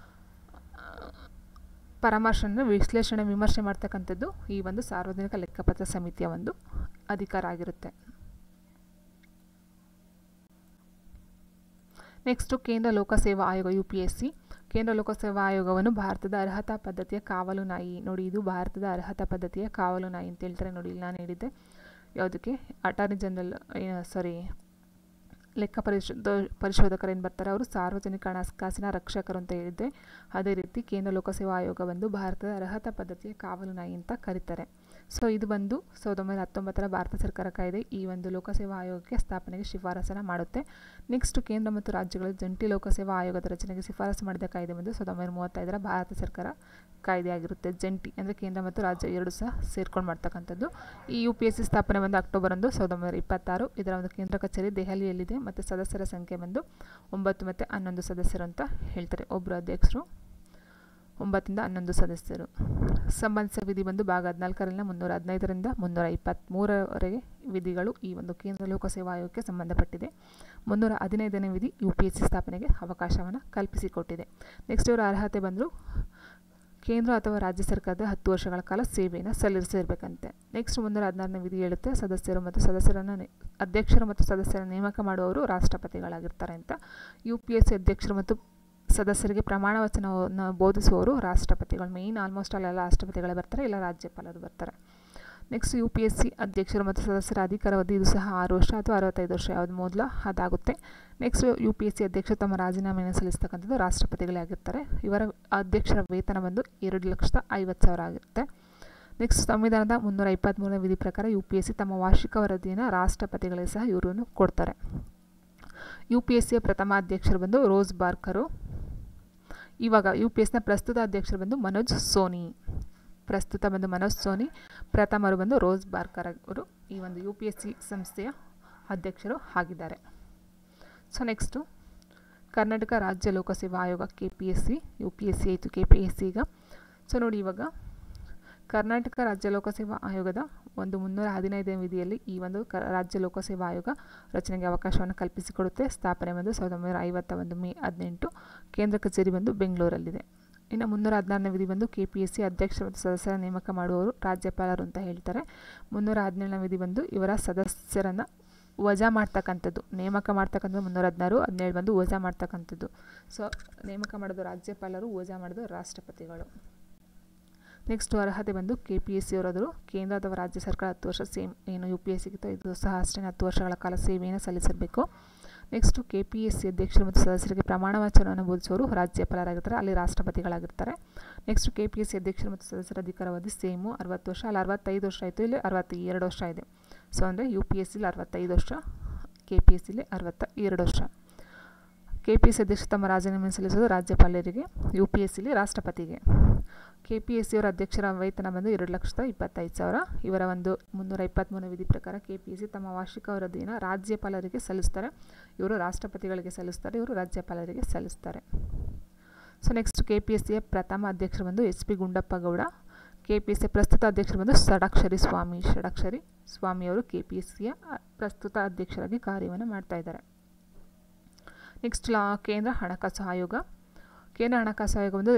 ಪರಾಮರ್ಶನ ವಿಶ್ಲೇಷಣೆ ವಿಮರ್ಶೆ ಮಾಡ್ತಕ್ಕಂಥದ್ದು ಈ ಒಂದು ಸಾರ್ವಜನಿಕ ಲೆಕ್ಕಪತ್ರ ಸಮಿತಿಯ ಒಂದು ಅಧಿಕಾರ ಆಗಿರುತ್ತೆ. ನೆಕ್ಸ್ಟು ಕೇಂದ್ರ ಲೋಕಸೇವಾ ಆಯೋಗ UPSC. ಕೇಂದ್ರ ಲೋಕಸೇವಾ ಆಯೋಗವನ್ನು ಭಾರತದ ಅರ್ಹತಾ ಪದ್ಧತಿಯ ಕಾವಲು ನಾಯಿ. ನೋಡಿ, ಇದು ಭಾರತದ ಅರ್ಹತಾ ಪದ್ಧತಿಯ ಕಾವಲು ನಾಯಿ ಅಂತ ಹೇಳ್ತಾರೆ. ನೋಡಿ, ಇಲ್ಲಿ ನಾನು ಹೇಳಿದ್ದೆ ಯಾವುದಕ್ಕೆ ಅಟಾರ್ನಿ ಜನರಲ್ ಲೆಕ್ಕ ಪರಿಶೋಧಕರು ಏನು ಬರ್ತಾರೆ ಅವರು ಸಾರ್ವಜನಿಕ ಹಣಕಾಸಿನ ರಕ್ಷಕರು ಅಂತ ಹೇಳಿದ್ದೆ. ಅದೇ ರೀತಿ ಕೇಂದ್ರ ಲೋಕಸೇವಾ ಆಯೋಗ ಬಂದು ಭಾರತದ ಅರ್ಹತಾ ಪದ್ಧತಿಯ ಕಾವಲು ನಾಯಿ ಅಂತ ಕರೀತಾರೆ. ಸೊ ಇದು ಬಂದು 1919 ಭಾರತ ಸರ್ಕಾರ ಕಾಯ್ದೆ ಈ ಒಂದು ಲೋಕಸೇವಾ ಆಯೋಗಕ್ಕೆ ಸ್ಥಾಪನೆಗೆ ಶಿಫಾರಸನ್ನು ಮಾಡುತ್ತೆ. ನೆಕ್ಸ್ಟ್ ಕೇಂದ್ರ ಮತ್ತು ರಾಜ್ಯಗಳ ಜಂಟಿ ಲೋಕಸೇವಾ ಆಯೋಗದ ರಚನೆಗೆ ಶಿಫಾರಸು ಮಾಡಿದ ಕಾಯ್ದೆ ಬಂದು 1935 ಭಾರತ ಸರ್ಕಾರ ಕಾಯ್ದೆ ಆಗಿರುತ್ತೆ. ಜಂಟಿ ಅಂದರೆ ಕೇಂದ್ರ ಮತ್ತು ರಾಜ್ಯ ಎರಡು ಸಹ ಸೇರ್ಕೊಂಡು ಮಾಡ್ತಕ್ಕಂಥದ್ದು. ಈ UPSC ಸ್ಥಾಪನೆ ಬಂದು ಅಕ್ಟೋಬರ್ 1, 1926. ಇದರ ಒಂದು ಕೇಂದ್ರ ಕಚೇರಿ ದೆಹಲಿಯಲ್ಲಿದೆ ಮತ್ತು ಸದಸ್ಯರ ಸಂಖ್ಯೆ ಬಂದು 9 ಮತ್ತು 11 ಸದಸ್ಯರು ಅಂತ ಹೇಳ್ತಾರೆ. ಒಬ್ಬರು ಅಧ್ಯಕ್ಷರು, 9ರಿಂದ 11 ಸದಸ್ಯರು. ಸಂಬಂಧಿಸಿದ ವಿಧಿ ಬಂದು ಭಾಗ 14ರಿಂದ 315ರಿಂದ 323ರವರೆಗೆ ವಿಧಿಗಳು ಈ ಒಂದು ಕೇಂದ್ರ ಲೋಕಸೇವಾ ಆಯೋಗಕ್ಕೆ ಸಂಬಂಧಪಟ್ಟಿದೆ. 315ನೇ ವಿಧಿ UPSC ಸ್ಥಾಪನೆಗೆ ಅವಕಾಶವನ್ನು ಕಲ್ಪಿಸಿಕೊಟ್ಟಿದೆ. ನೆಕ್ಸ್ಟ್ ಇವರ ಅರ್ಹತೆ ಬಂದರು ಕೇಂದ್ರ ಅಥವಾ ರಾಜ್ಯ ಸರ್ಕಾರದ 10 ವರ್ಷಗಳ ಕಾಲ ಸೇವೆಯನ್ನು ಸಲ್ಲಿಸಿರಬೇಕಂತೆ. ನೆಕ್ಸ್ಟ್ 316ನೇ ವಿಧಿ ಹೇಳುತ್ತೆ ಅಧ್ಯಕ್ಷರು ಮತ್ತು ಸದಸ್ಯರ ನೇಮಕ ಮಾಡುವವರು ರಾಷ್ಟ್ರಪತಿಗಳಾಗಿರ್ತಾರೆ ಅಂತ. UPSC ಅಧ್ಯಕ್ಷರು ಮತ್ತು ಸದಸ್ಯರಿಗೆ ಪ್ರಮಾಣ ವಚನವನ್ನು ಬೋಧಿಸುವವರು ರಾಷ್ಟ್ರಪತಿಗಳು. ಮೇಯ್ನ್ ಆಲ್ಮೋಸ್ಟ್ ಅಲ್ಲೆಲ್ಲ ರಾಷ್ಟ್ರಪತಿಗಳೇ ಬರ್ತಾರೆ, ಇಲ್ಲ ರಾಜ್ಯಪಾಲರು ಬರ್ತಾರೆ. ನೆಕ್ಸ್ಟ್ UPSC ಅಧ್ಯಕ್ಷರು ಮತ್ತು ಸದಸ್ಯರ ಅಧಿಕಾರಾವಧಿ ಇದು ಸಹ 6 ವರ್ಷ ಅಥವಾ 65 ವರ್ಷ ಯಾವುದು ಮೊದಲು ಅದಾಗುತ್ತೆ. ನೆಕ್ಸ್ಟ್ UPSC ಅಧ್ಯಕ್ಷರು ತಮ್ಮ ರಾಜೀನಾಮೆಯನ್ನು ಸಲ್ಲಿಸ್ತಕ್ಕಂಥದ್ದು ರಾಷ್ಟ್ರಪತಿಗಳೇ ಆಗಿರ್ತಾರೆ. ಇವರ ಅಧ್ಯಕ್ಷರ ವೇತನ ಬಂದು 2,50,000 ಆಗಿರುತ್ತೆ. ನೆಕ್ಸ್ಟ್ ಸಂವಿಧಾನದ 323ನೇ ವಿಧಿ ಪ್ರಕಾರ UPSC ತಮ್ಮ ವಾರ್ಷಿಕ ವರದಿಯನ್ನು ರಾಷ್ಟ್ರಪತಿಗಳಿಗೆ ಸಹ ಇವರನ್ನು ಕೊಡ್ತಾರೆ. UPSCಯ ಪ್ರಥಮ ಅಧ್ಯಕ್ಷರು ಬಂದು ರೋಸ್ ಬಾರ್ಕರು. ಇವಾಗ UPSCನ ಪ್ರಸ್ತುತ ಅಧ್ಯಕ್ಷರು ಬಂದು ಮನೋಜ್ ಸೋನಿ. ಪ್ರಥಮರು ಬಂದು ರೋಸ್ ಬಾರ್ಕರ್ ಅವರು ಈ ಒಂದು UPSC ಸಂಸ್ಥೆಯ ಅಧ್ಯಕ್ಷರು ಆಗಿದ್ದಾರೆ. ಸೊ ನೆಕ್ಸ್ಟು ಕರ್ನಾಟಕ ರಾಜ್ಯ ಲೋಕಸೇವಾ ಆಯೋಗ KPSC. UPSC ಆಯಿತು, KPSC ಈಗ. ಸೊ ನೋಡಿ, ಇವಾಗ ಕರ್ನಾಟಕ ರಾಜ್ಯ ಲೋಕಸೇವಾ ಆಯೋಗದ ಒಂದು 315ನೇ ವಿಧಿಯಲ್ಲಿ ಈ ಒಂದು ರಾಜ್ಯ ಲೋಕಸೇವಾ ಆಯೋಗ ರಚನೆಗೆ ಅವಕಾಶವನ್ನು ಕಲ್ಪಿಸಿಕೊಡುತ್ತೆ. ಸ್ಥಾಪನೆ ಬಂದು 1951 ಮೇ 18. ಕೇಂದ್ರ ಕಚೇರಿ ಬಂದು ಬೆಂಗಳೂರಲ್ಲಿದೆ. ಇನ್ನು 316ನೇ ವಿಧಿ ಬಂದು KPSC ಅಧ್ಯಕ್ಷ ಮತ್ತು ಸದಸ್ಯರ ನೇಮಕ ಮಾಡುವವರು ರಾಜ್ಯಪಾಲರು ಅಂತ ಹೇಳ್ತಾರೆ. 317ನೇ ವಿಧಿ ಬಂದು ಇವರ ಸದಸ್ಯರನ್ನು ವಜಾ ಮಾಡ್ತಕ್ಕಂಥದ್ದು, ನೇಮಕ ಮಾಡ್ತಕ್ಕಂಥದ್ದು 316, 17 ಬಂದು ವಜಾ ಮಾಡ್ತಕ್ಕಂಥದ್ದು. ಸೊ ನೇಮಕ ಮಾಡೋದು ರಾಜ್ಯಪಾಲರು, ವಜಾ ಮಾಡೋದು ರಾಷ್ಟ್ರಪತಿಗಳು. ನೆಕ್ಸ್ಟ್ ಅರ್ಹತೆ ಬಂದು KPSC ಅವರಾದರು ಕೇಂದ್ರ ಅಥವಾ ರಾಜ್ಯ ಸರ್ಕಾರ 10 ವರ್ಷ ಸೇಮ್ ಏನು UPSCಗಿತ್ತು ಇದು ಸಹ ಅಷ್ಟೇ 10 ವರ್ಷಗಳ ಕಾಲ ಸೇವೆಯನ್ನು ಸಲ್ಲಿಸಿರಬೇಕು. ನೆಕ್ಸ್ಟು KPSC ಅಧ್ಯಕ್ಷರು ಮತ್ತು ಸದಸ್ಯರಿಗೆ ಪ್ರಮಾಣ ವಚನವನ್ನು ಬೋಧಿಸುವವರು ರಾಜ್ಯಪಾಲರಾಗಿರ್ತಾರೆ, ಅಲ್ಲಿ ರಾಷ್ಟ್ರಪತಿಗಳಾಗಿರ್ತಾರೆ. ನೆಕ್ಸ್ಟ್ KPSC ಅಧ್ಯಕ್ಷರು ಮತ್ತು ಸದಸ್ಯರ ಅಧಿಕಾರಾವಧಿ ಸೇಮು 60 ವರ್ಷ, ಅಲ್ಲಿ 65 ವರ್ಷ ಆಯಿತು, ಇಲ್ಲಿ 62 ವರ್ಷ ಇದೆ. ಸೊ ಅಂದರೆ UPSCಲಿ 65 ವರ್ಷ, KPSCಲಿ 62 ವರ್ಷ. KPSC ಅಧ್ಯಕ್ಷರು ತಮ್ಮ ರಾಜೀನಾಮೆ ಸಲ್ಲಿಸೋದು ರಾಜ್ಯಪಾಲರಿಗೆ, UPSCಲಿ ರಾಷ್ಟ್ರಪತಿಗೆ. KPSC ಅವರ ಅಧ್ಯಕ್ಷರ ವೇತನ ಬಂದು 2,25,000. ಇವರ ಒಂದು 323ನೇ ವಿಧಿ ಪ್ರಕಾರ KPSC ತಮ್ಮ ವಾರ್ಷಿಕ ವರದಿಯನ್ನು ರಾಜ್ಯಪಾಲರಿಗೆ ಸಲ್ಲಿಸ್ತಾರೆ. ಇವರು ರಾಷ್ಟ್ರಪತಿಗಳಿಗೆ ಸಲ್ಲಿಸ್ತಾರೆ, ಇವರು ರಾಜ್ಯಪಾಲರಿಗೆ ಸಲ್ಲಿಸ್ತಾರೆ. ಸೊ ನೆಕ್ಸ್ಟ್ KPSCಯ ಪ್ರಥಮ ಅಧ್ಯಕ್ಷರು ಬಂದು SP ಗುಂಡಪ್ಪ ಗೌಡ. KPSCಯ ಪ್ರಸ್ತುತ ಅಧ್ಯಕ್ಷರು ಬಂದು ಷಡಕ್ಷರಿ ಸ್ವಾಮಿ ಅವರು KPSCಯ ಪ್ರಸ್ತುತ ಅಧ್ಯಕ್ಷರಾಗಿ ಕಾರ್ಯವನ್ನು ಮಾಡ್ತಾ ಇದ್ದಾರೆ. ನೆಕ್ಸ್ಟ್ ಕೇಂದ್ರ ಹಣಕಾಸು ಆಯೋಗ. ಕೇಂದ್ರ ಹಣಕಾಸು ಆಯೋಗ ಬಂದು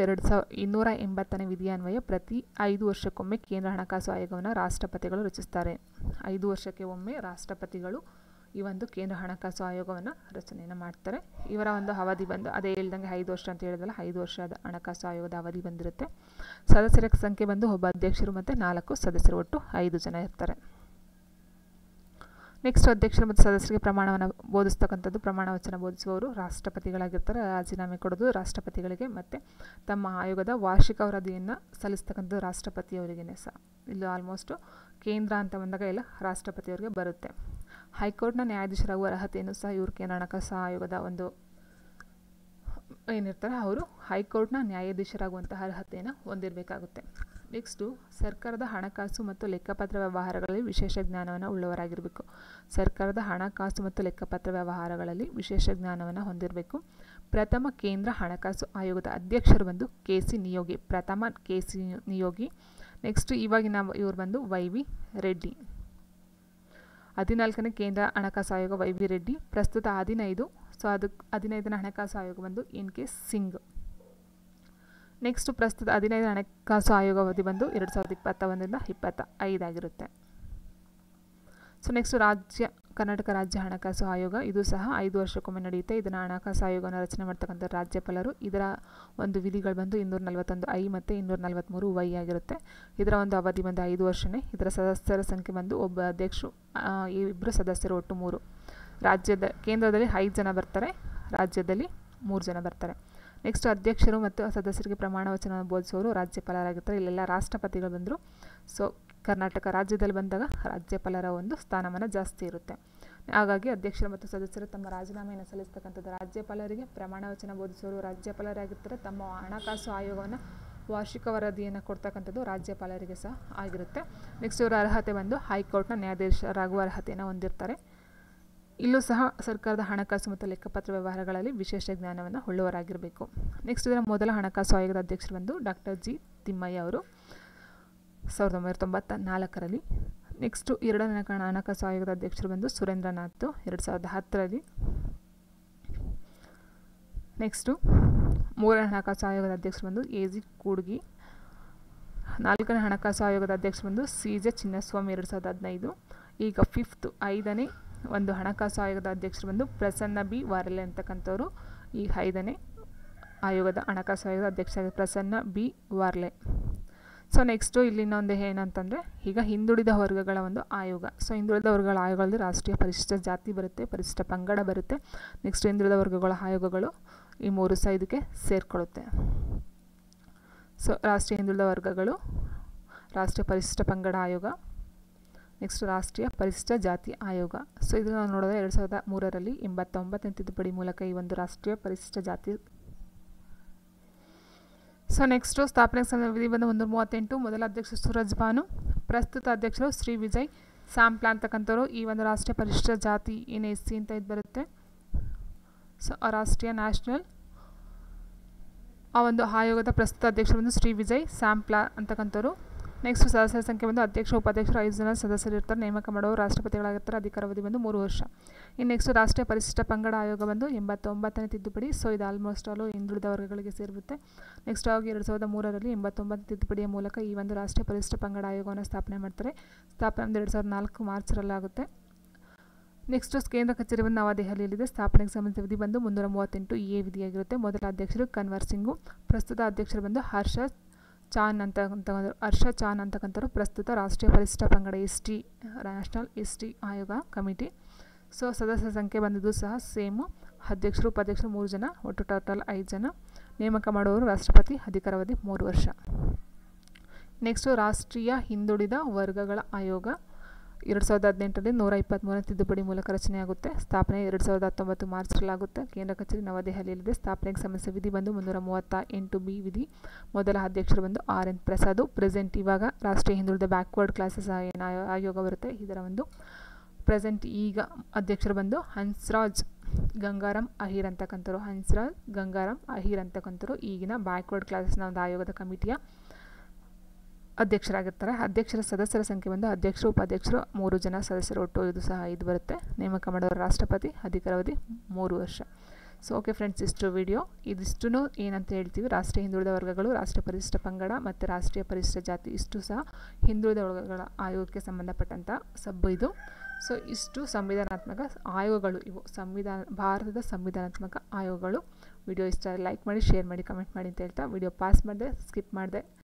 2280ನೇ ವಿಧಿಯ ಅನ್ವಯ ಪ್ರತಿ 5 ವರ್ಷಕ್ಕೊಮ್ಮೆ ಕೇಂದ್ರ ಹಣಕಾಸು ಆಯೋಗವನ್ನು ರಾಷ್ಟ್ರಪತಿಗಳು ರಚಿಸ್ತಾರೆ. 5 ವರ್ಷಕ್ಕೆ ಒಮ್ಮೆ ರಾಷ್ಟ್ರಪತಿಗಳು ಈ ಒಂದು ಕೇಂದ್ರ ಹಣಕಾಸು ಆಯೋಗವನ್ನು ರಚನೆಯನ್ನು ಮಾಡ್ತಾರೆ. ಇವರ ಒಂದು ಅವಧಿ ಬಂದು ಅದೇ ಹೇಳ್ದಂಗೆ 5 ವರ್ಷ ಅಂತ ಹೇಳಿದಲ್ಲ, 5 ವರ್ಷದ ಹಣಕಾಸು ಆಯೋಗದ ಅವಧಿ ಬಂದಿರುತ್ತೆ. ಸದಸ್ಯರ ಸಂಖ್ಯೆ ಬಂದು ಒಬ್ಬ ಅಧ್ಯಕ್ಷರು ಮತ್ತು 4 ಸದಸ್ಯರು, ಒಟ್ಟು 5 ಜನ ಇರ್ತಾರೆ. ನೆಕ್ಸ್ಟ್ ಅಧ್ಯಕ್ಷರು ಮತ್ತು ಸದಸ್ಯರಿಗೆ ಪ್ರಮಾಣವನ್ನು ಬೋಧಿಸ್ತಕ್ಕಂಥದ್ದು, ಪ್ರಮಾಣ ವಚನ ಬೋಧಿಸುವವರು ರಾಷ್ಟ್ರಪತಿಗಳಾಗಿರ್ತಾರೆ. ರಾಜೀನಾಮೆ ಕೊಡೋದು ರಾಷ್ಟ್ರಪತಿಗಳಿಗೆ ಮತ್ತು ತಮ್ಮ ಆಯೋಗದ ವಾರ್ಷಿಕ ವರದಿಯನ್ನು ಸಲ್ಲಿಸ್ತಕ್ಕಂಥದ್ದು ರಾಷ್ಟ್ರಪತಿಯವರಿಗೇ ಸಹ. ಇಲ್ಲಿ ಆಲ್ಮೋಸ್ಟು ಕೇಂದ್ರ ಅಂತ ಬಂದಾಗ ಎಲ್ಲ ರಾಷ್ಟ್ರಪತಿಯವರಿಗೆ ಬರುತ್ತೆ. ಹೈಕೋರ್ಟ್ನ ನ್ಯಾಯಾಧೀಶರಾಗುವ ಅರ್ಹತೆಯನ್ನು ಸಹ ಇವರು ಕೇಂದ್ರ ಹಣಕಾಸು ಆಯೋಗದ ಒಂದು ಏನಿರ್ತಾರೆ ಅವರು ಹೈಕೋರ್ಟ್ನ ನ್ಯಾಯಾಧೀಶರಾಗುವಂತಹ ಅರ್ಹತೆಯನ್ನು ಹೊಂದಿರಬೇಕಾಗುತ್ತೆ. ನೆಕ್ಸ್ಟು ಸರ್ಕಾರದ ಹಣಕಾಸು ಮತ್ತು ಲೆಕ್ಕಪತ್ರ ವ್ಯವಹಾರಗಳಲ್ಲಿ ವಿಶೇಷ ಜ್ಞಾನವನ್ನು ಉಳ್ಳವರಾಗಿರಬೇಕು. ಸರ್ಕಾರದ ಹಣಕಾಸು ಮತ್ತು ಲೆಕ್ಕಪತ್ರ ವ್ಯವಹಾರಗಳಲ್ಲಿ ವಿಶೇಷ ಜ್ಞಾನವನ್ನು ಹೊಂದಿರಬೇಕು. ಪ್ರಥಮ ಕೇಂದ್ರ ಹಣಕಾಸು ಆಯೋಗದ ಅಧ್ಯಕ್ಷರು ಬಂದು ಕೆ.ಸಿ. ನಿಯೋಗಿ, ಪ್ರಥಮ ಕೆ.ಸಿ. ನಿಯೋಗಿ. ನೆಕ್ಸ್ಟ್ ಇವಾಗಿನ ಇವರು ಬಂದು ವೈ.ವಿ. ರೆಡ್ಡಿ. 14ನೇ ಕೇಂದ್ರ ಹಣಕಾಸು ಆಯೋಗ ವೈ.ವಿ. ರೆಡ್ಡಿ. ಪ್ರಸ್ತುತ 15. ಸೊ ಅದಕ್ಕೆ 15ನೇ ಹಣಕಾಸು ಆಯೋಗ ಬಂದು ಎನ್.ಕೆ. ಸಿಂಗ್. ನೆಕ್ಸ್ಟ್ ಪ್ರಸ್ತುತ 15ನೇ ಹಣಕಾಸು ಆಯೋಗ ಅವಧಿ ಬಂದು 2021ರಿಂದ 25 ಆಗಿರುತ್ತೆ. ಸೊ ನೆಕ್ಸ್ಟ್ ಕರ್ನಾಟಕ ರಾಜ್ಯ ಹಣಕಾಸು ಆಯೋಗ, ಇದು ಸಹ 5 ವರ್ಷಕ್ಕೊಮ್ಮೆ ನಡೆಯುತ್ತೆ. ಇದನ್ನು ಹಣಕಾಸು ಆಯೋಗವನ್ನು ರಚನೆ ಮಾಡ್ತಕ್ಕಂಥ ರಾಜ್ಯಪಾಲರು. ಇದರ ಒಂದು ವಿಧಿಗಳು ಬಂದು 241 ಮತ್ತು 243 ಆಗಿರುತ್ತೆ. ಇದರ ಒಂದು ಅವಧಿ ಬಂದು 5 ವರ್ಷನೇ. ಇದರ ಸದಸ್ಯರ ಸಂಖ್ಯೆ ಬಂದು ಒಬ್ಬ ಅಧ್ಯಕ್ಷರು, ಇಬ್ಬರು ಸದಸ್ಯರು, ಒಟ್ಟು 3. ಕೇಂದ್ರದಲ್ಲಿ 5 ಜನ ಬರ್ತಾರೆ, ರಾಜ್ಯದಲ್ಲಿ 3 ಜನ ಬರ್ತಾರೆ. ನೆಕ್ಸ್ಟ್ ಅಧ್ಯಕ್ಷರು ಮತ್ತು ಸದಸ್ಯರಿಗೆ ಪ್ರಮಾಣ ವಚನ ಬೋಧಿಸುವವರು ರಾಜ್ಯಪಾಲರಾಗಿರ್ತಾರೆ. ಇಲ್ಲೆಲ್ಲ ರಾಷ್ಟ್ರಪತಿಗಳು ಬಂದರು. ಸೊ ಕರ್ನಾಟಕ ರಾಜ್ಯದಲ್ಲಿ ಬಂದಾಗ ರಾಜ್ಯಪಾಲರ ಒಂದು ಸ್ಥಾನಮಾನ ಜಾಸ್ತಿ ಇರುತ್ತೆ. ಹಾಗಾಗಿ ಅಧ್ಯಕ್ಷರು ಮತ್ತು ಸದಸ್ಯರು ತಮ್ಮ ರಾಜೀನಾಮೆಯನ್ನು ಸಲ್ಲಿಸ್ತಕ್ಕಂಥದ್ದು ರಾಜ್ಯಪಾಲರಿಗೆ, ಪ್ರಮಾಣ ವಚನ ಬೋಧಿಸುವವರು ರಾಜ್ಯಪಾಲರಾಗಿರ್ತಾರೆ. ತಮ್ಮ ಹಣಕಾಸು ಆಯೋಗವನ್ನು ವಾರ್ಷಿಕ ವರದಿಯನ್ನು ಕೊಡ್ತಕ್ಕಂಥದ್ದು ರಾಜ್ಯಪಾಲರಿಗೆ ಸಹ ಆಗಿರುತ್ತೆ. ನೆಕ್ಸ್ಟ್ ಇವರ ಅರ್ಹತೆ ಬಂದು ಹೈಕೋರ್ಟ್ನ ನ್ಯಾಯಾಧೀಶರಾಗುವ ಅರ್ಹತೆಯನ್ನು ಹೊಂದಿರ್ತಾರೆ. ಇಲ್ಲೂ ಸಹ ಸರ್ಕಾರದ ಹಣಕಾಸು ಮತ್ತು ಲೆಕ್ಕಪತ್ರ ವ್ಯವಹಾರಗಳಲ್ಲಿ ವಿಶೇಷ ಜ್ಞಾನವನ್ನು ಉಳ್ಳವರಾಗಿರಬೇಕು. ನೆಕ್ಸ್ಟ್ ಇದರ ಮೊದಲ ಹಣಕಾಸು ಆಯೋಗದ ಅಧ್ಯಕ್ಷರು ಬಂದು ಡಾಕ್ಟರ್ ಜಿ. ತಿಮ್ಮಯ್ಯ ಅವರು 1994ರಲ್ಲಿ. ನೆಕ್ಸ್ಟು ಎರಡನೇ ಹಣಕಾಸು ಆಯೋಗದ ಅಧ್ಯಕ್ಷರು ಬಂದು ಸುರೇಂದ್ರನಾಥ್ 2010ರಲ್ಲಿ. ನೆಕ್ಸ್ಟು ಮೂರನೇ ಹಣಕಾಸು ಆಯೋಗದ ಅಧ್ಯಕ್ಷರು ಬಂದು ಎ.ಜಿ. ಕೂಡ್ಗಿ. 4ನೇ ಹಣಕಾಸು ಆಯೋಗದ ಅಧ್ಯಕ್ಷರು ಬಂದು ಸಿ.ಜೆ. ಚಿನ್ನಸ್ವಾಮಿ 2015. ಈಗ 5ನೇ ಒಂದು ಹಣಕಾಸು ಆಯೋಗದ ಅಧ್ಯಕ್ಷರು ಬಂದು ಪ್ರಸನ್ನ ಬಿ. ವಾರ್ಲೆ ಅಂತಕ್ಕಂಥವ್ರು ಈ 5ನೇ ಆಯೋಗದ ಹಣಕಾಸು ಆಯೋಗದ ಅಧ್ಯಕ್ಷ Prasanna B. Varale. So next ಇಲ್ಲಿ ಇನ್ನೊಂದು ಏನಂತಂದರೆ, ಈಗ ಹಿಂದುಳಿದ ವರ್ಗಗಳ ಒಂದು ಆಯೋಗ. ಸೊ ಹಿಂದುಳಿದ ವರ್ಗಗಳ ಆಯೋಗಗಳಲ್ಲಿ ರಾಷ್ಟ್ರೀಯ ಪರಿಶಿಷ್ಟ ಜಾತಿ ಬರುತ್ತೆ, ಪರಿಶಿಷ್ಟ ಪಂಗಡ ಬರುತ್ತೆ. ನೆಕ್ಸ್ಟ್ ಹಿಂದುಳಿದ ವರ್ಗಗಳ ಆಯೋಗಗಳು ಈ 3 ಸಹ ಇದಕ್ಕೆ ಸೇರಿಕೊಳ್ಳುತ್ತೆ. ಸೊ ರಾಷ್ಟ್ರೀಯ ಹಿಂದುಳಿದ ವರ್ಗಗಳು, ರಾಷ್ಟ್ರೀಯ ಪರಿಶಿಷ್ಟ ಪಂಗಡ ಆಯೋಗ, ನೆಕ್ಸ್ಟ್ ರಾಷ್ಟ್ರೀಯ ಪರಿಶಿಷ್ಟ ಜಾತಿ ಆಯೋಗ. ಸೊ ಇದು ನಾವು ನೋಡಿದ್ರೆ 2003ರಲ್ಲಿ 89ನೇ ತಿದ್ದುಪಡಿ ಮೂಲಕ ಈ ಒಂದು ರಾಷ್ಟ್ರೀಯ ಪರಿಶಿಷ್ಟ ಜಾತಿ. ಸೊ ನೆಕ್ಸ್ಟು ಸ್ಥಾಪನೆ ವಿಧಿ ಬಂದು 138. ಮೊದಲ ಅಧ್ಯಕ್ಷ ಸೂರಜ್ ಭಾನು. ಪ್ರಸ್ತುತ ಅಧ್ಯಕ್ಷರು ಶ್ರೀ ವಿಜಯ್ ಸಾಂಪ್ಲಾ ಅಂತಕ್ಕಂಥವ್ರು. ಈ ಒಂದು ರಾಷ್ಟ್ರೀಯ ಪರಿಶಿಷ್ಟ ಜಾತಿ ಏನು SC ಅಂತ ಇದು ಬರುತ್ತೆ. ಸೊ ರಾಷ್ಟ್ರೀಯ ನ್ಯಾಷನಲ್ ಆ ಒಂದು ಆಯೋಗದ ಪ್ರಸ್ತುತ ಅಧ್ಯಕ್ಷರು ಬಂದು ಶ್ರೀ ವಿಜಯ್ ಸಾಂಪ್ಲಾ ಅಂತಕ್ಕಂಥವ್ರು. ನೆಕ್ಸ್ಟ್ ಸದಸ್ಯರ ಸಂಖ್ಯೆ ಬಂದು ಅಧ್ಯಕ್ಷ, ಉಪಾಧ್ಯಕ್ಷರು 5 ಜನ ಸದಸ್ಯರು ಇರ್ತಾರೆ. ನೇಮಕ ಮಾಡೋರು ರಾಷ್ಟ್ರಪತಿಗಳಾಗಿರ್ತಾರೆ. ಅಧಿಕಾರಾವಧಿ ಬಂದು 3 ವರ್ಷ. ಇನ್ನು ನೆಕ್ಸ್ಟ್ ರಾಷ್ಟ್ರೀಯ ಪರಿಶಿಷ್ಟ ಪಂಗಡ ಆಯೋಗ ಬಂದು 89ನೇ ತಿದ್ದುಪಡಿ. ಸೊ ಇದು ಆಲ್ಮೋಸ್ಟ್ ಆಲು ಹಿಂದುಳಿದ ವರ್ಗಗಳಿಗೆ ಸೇರಿರುತ್ತೆ. ನೆಕ್ಸ್ಟ್ ಆಗಿ 2003ರಲ್ಲಿ 89ನೇ ತಿದ್ದುಪಡಿಯ ಮೂಲಕ ಈ ಒಂದು ರಾಷ್ಟ್ರೀಯ ಪರಿಶಿಷ್ಟ ಪಂಗಡ ಆಯೋಗವನ್ನು ಸ್ಥಾಪನೆ ಮಾಡ್ತಾರೆ. ಸ್ಥಾಪನೆ 2004 ಮಾರ್ಚ್ರಲ್ಲಾಗುತ್ತೆ. ನೆಕ್ಸ್ಟ್ ಕೇಂದ್ರ ಕಚೇರಿ ಬಂದು ನವದೆಹಲಿಯಲ್ಲಿದೆ. ಸ್ಥಾಪನೆಗೆ ಸಂಬಂಧಿಸಿದ ವಿಧಿ ಬಂದು 338 ವಿಧಿಯಾಗಿರುತ್ತೆ. ಮೊದಲ ಅಧ್ಯಕ್ಷರು ಕನ್ವರ್ ಸಿಂಗು. ಪ್ರಸ್ತುತ ಅಧ್ಯಕ್ಷರು ಬಂದು ಹರ್ಷದ್ ಚಾನ್ ಅಂತಕ್ಕಂಥವ್ರು. ಪ್ರಸ್ತುತ ರಾಷ್ಟ್ರೀಯ ಪರಿಶಿಷ್ಟ ಪಂಗಡ ST ನ್ಯಾಷನಲ್ ST ಆಯೋಗ ಕಮಿಟಿ. ಸೊ ಸದಸ್ಯರ ಸಂಖ್ಯೆ ಬಂದಿದ್ದು ಸಹ ಸೇಮು. ಅಧ್ಯಕ್ಷರು, ಉಪಾಧ್ಯಕ್ಷರು 3 ಜನ, ಒಟ್ಟು ಟೋಟಲ್ 5 ಜನ. ನೇಮಕ ಮಾಡುವವರು ರಾಷ್ಟ್ರಪತಿ. ಅಧಿಕಾರಾವಧಿ 3 ವರ್ಷ. ನೆಕ್ಸ್ಟು ರಾಷ್ಟ್ರೀಯ ಹಿಂದುಳಿದ ವರ್ಗಗಳ ಆಯೋಗ 2018ರಲ್ಲಿ 123ನೇ ತಿದ್ದುಪಡಿ ಮೂಲಕ ರಚನೆಯಾಗುತ್ತೆ. ಸ್ಥಾಪನೆ 2019 ಮಾರ್ಚ್ರಲ್ಲಾಗುತ್ತೆ. ಕೇಂದ್ರ ಕಚೇರಿ ನವದೆಹಲಿಯಲ್ಲಿದೆ. ಸ್ಥಾಪನೆಗೆ ಸಂಬಂಧಿಸಿದ ವಿಧಿ ಬಂದು 338B ವಿಧಿ. ಮೊದಲ ಅಧ್ಯಕ್ಷರು ಬಂದು R.N. ಪ್ರಸಾದ್. ಪ್ರೆಸೆಂಟ್ ಇವಾಗ ರಾಷ್ಟ್ರೀಯ ಹಿಂದುಳಿದ ಬ್ಯಾಕ್ವರ್ಡ್ ಕ್ಲಾಸಸ್ ಏನು ಆಯೋಗ ಬರುತ್ತೆ, ಇದರ ಒಂದು ಪ್ರೆಸೆಂಟ್ ಈಗ ಅಧ್ಯಕ್ಷರು ಬಂದು ಹನ್ಸ್ರಾಜ್ ಗಂಗಾರಾಮ್ ಅಹಿರ್ ಅಂತಕ್ಕಂಥವ್ರು. ಈಗಿನ ಬ್ಯಾಕ್ವರ್ಡ್ ಕ್ಲಾಸಸ್ನ ಒಂದು ಆಯೋಗದ ಕಮಿಟಿಯ ಅಧ್ಯಕ್ಷರಾಗಿರ್ತಾರೆ. ಅಧ್ಯಕ್ಷರ ಸದಸ್ಯರ ಸಂಖ್ಯೆ ಬಂದು ಅಧ್ಯಕ್ಷರು, ಉಪಾಧ್ಯಕ್ಷರು 3 ಜನ ಸದಸ್ಯರು, ಒಟ್ಟು ಇದು ಸಹ 5 ಬರುತ್ತೆ. ನೇಮಕ ಮಾಡೋರು ರಾಷ್ಟ್ರಪತಿ. ಅಧಿಕಾರಾವಧಿ 3 ವರ್ಷ. ಸೊ ಓಕೆ ಫ್ರೆಂಡ್ಸ್, ಇಷ್ಟು ವಿಡಿಯೋ. ಇದಿಷ್ಟು ಏನಂತ ಹೇಳ್ತೀವಿ, ರಾಷ್ಟ್ರೀಯ ಹಿಂದುಳಿದ ವರ್ಗಗಳು, ರಾಷ್ಟ್ರೀಯ ಪರಿಶಿಷ್ಟ ಪಂಗಡ ಮತ್ತು ರಾಷ್ಟ್ರೀಯ ಪರಿಶಿಷ್ಟ ಜಾತಿ, ಇಷ್ಟು ಸಹ ಹಿಂದುಳಿದ ವರ್ಗಗಳ ಆಯೋಗಕ್ಕೆ ಸಂಬಂಧಪಟ್ಟಂಥ ಸಬ್ಬು ಇದು. ಸೊ ಇಷ್ಟು ಸಂವಿಧಾನಾತ್ಮಕ ಆಯೋಗಗಳು ಇವು, ಭಾರತದ ಸಂವಿಧಾನಾತ್ಮಕ ಆಯೋಗಗಳು. ವಿಡಿಯೋ ಇಷ್ಟ ಲೈಕ್ ಮಾಡಿ, ಶೇರ್ ಮಾಡಿ, ಕಮೆಂಟ್ ಮಾಡಿ ಅಂತ ಹೇಳ್ತಾ ವಿಡಿಯೋ ಪಾಸ್ ಮಾಡಿದೆ, ಸ್ಕಿಪ್ ಮಾಡಿದೆ.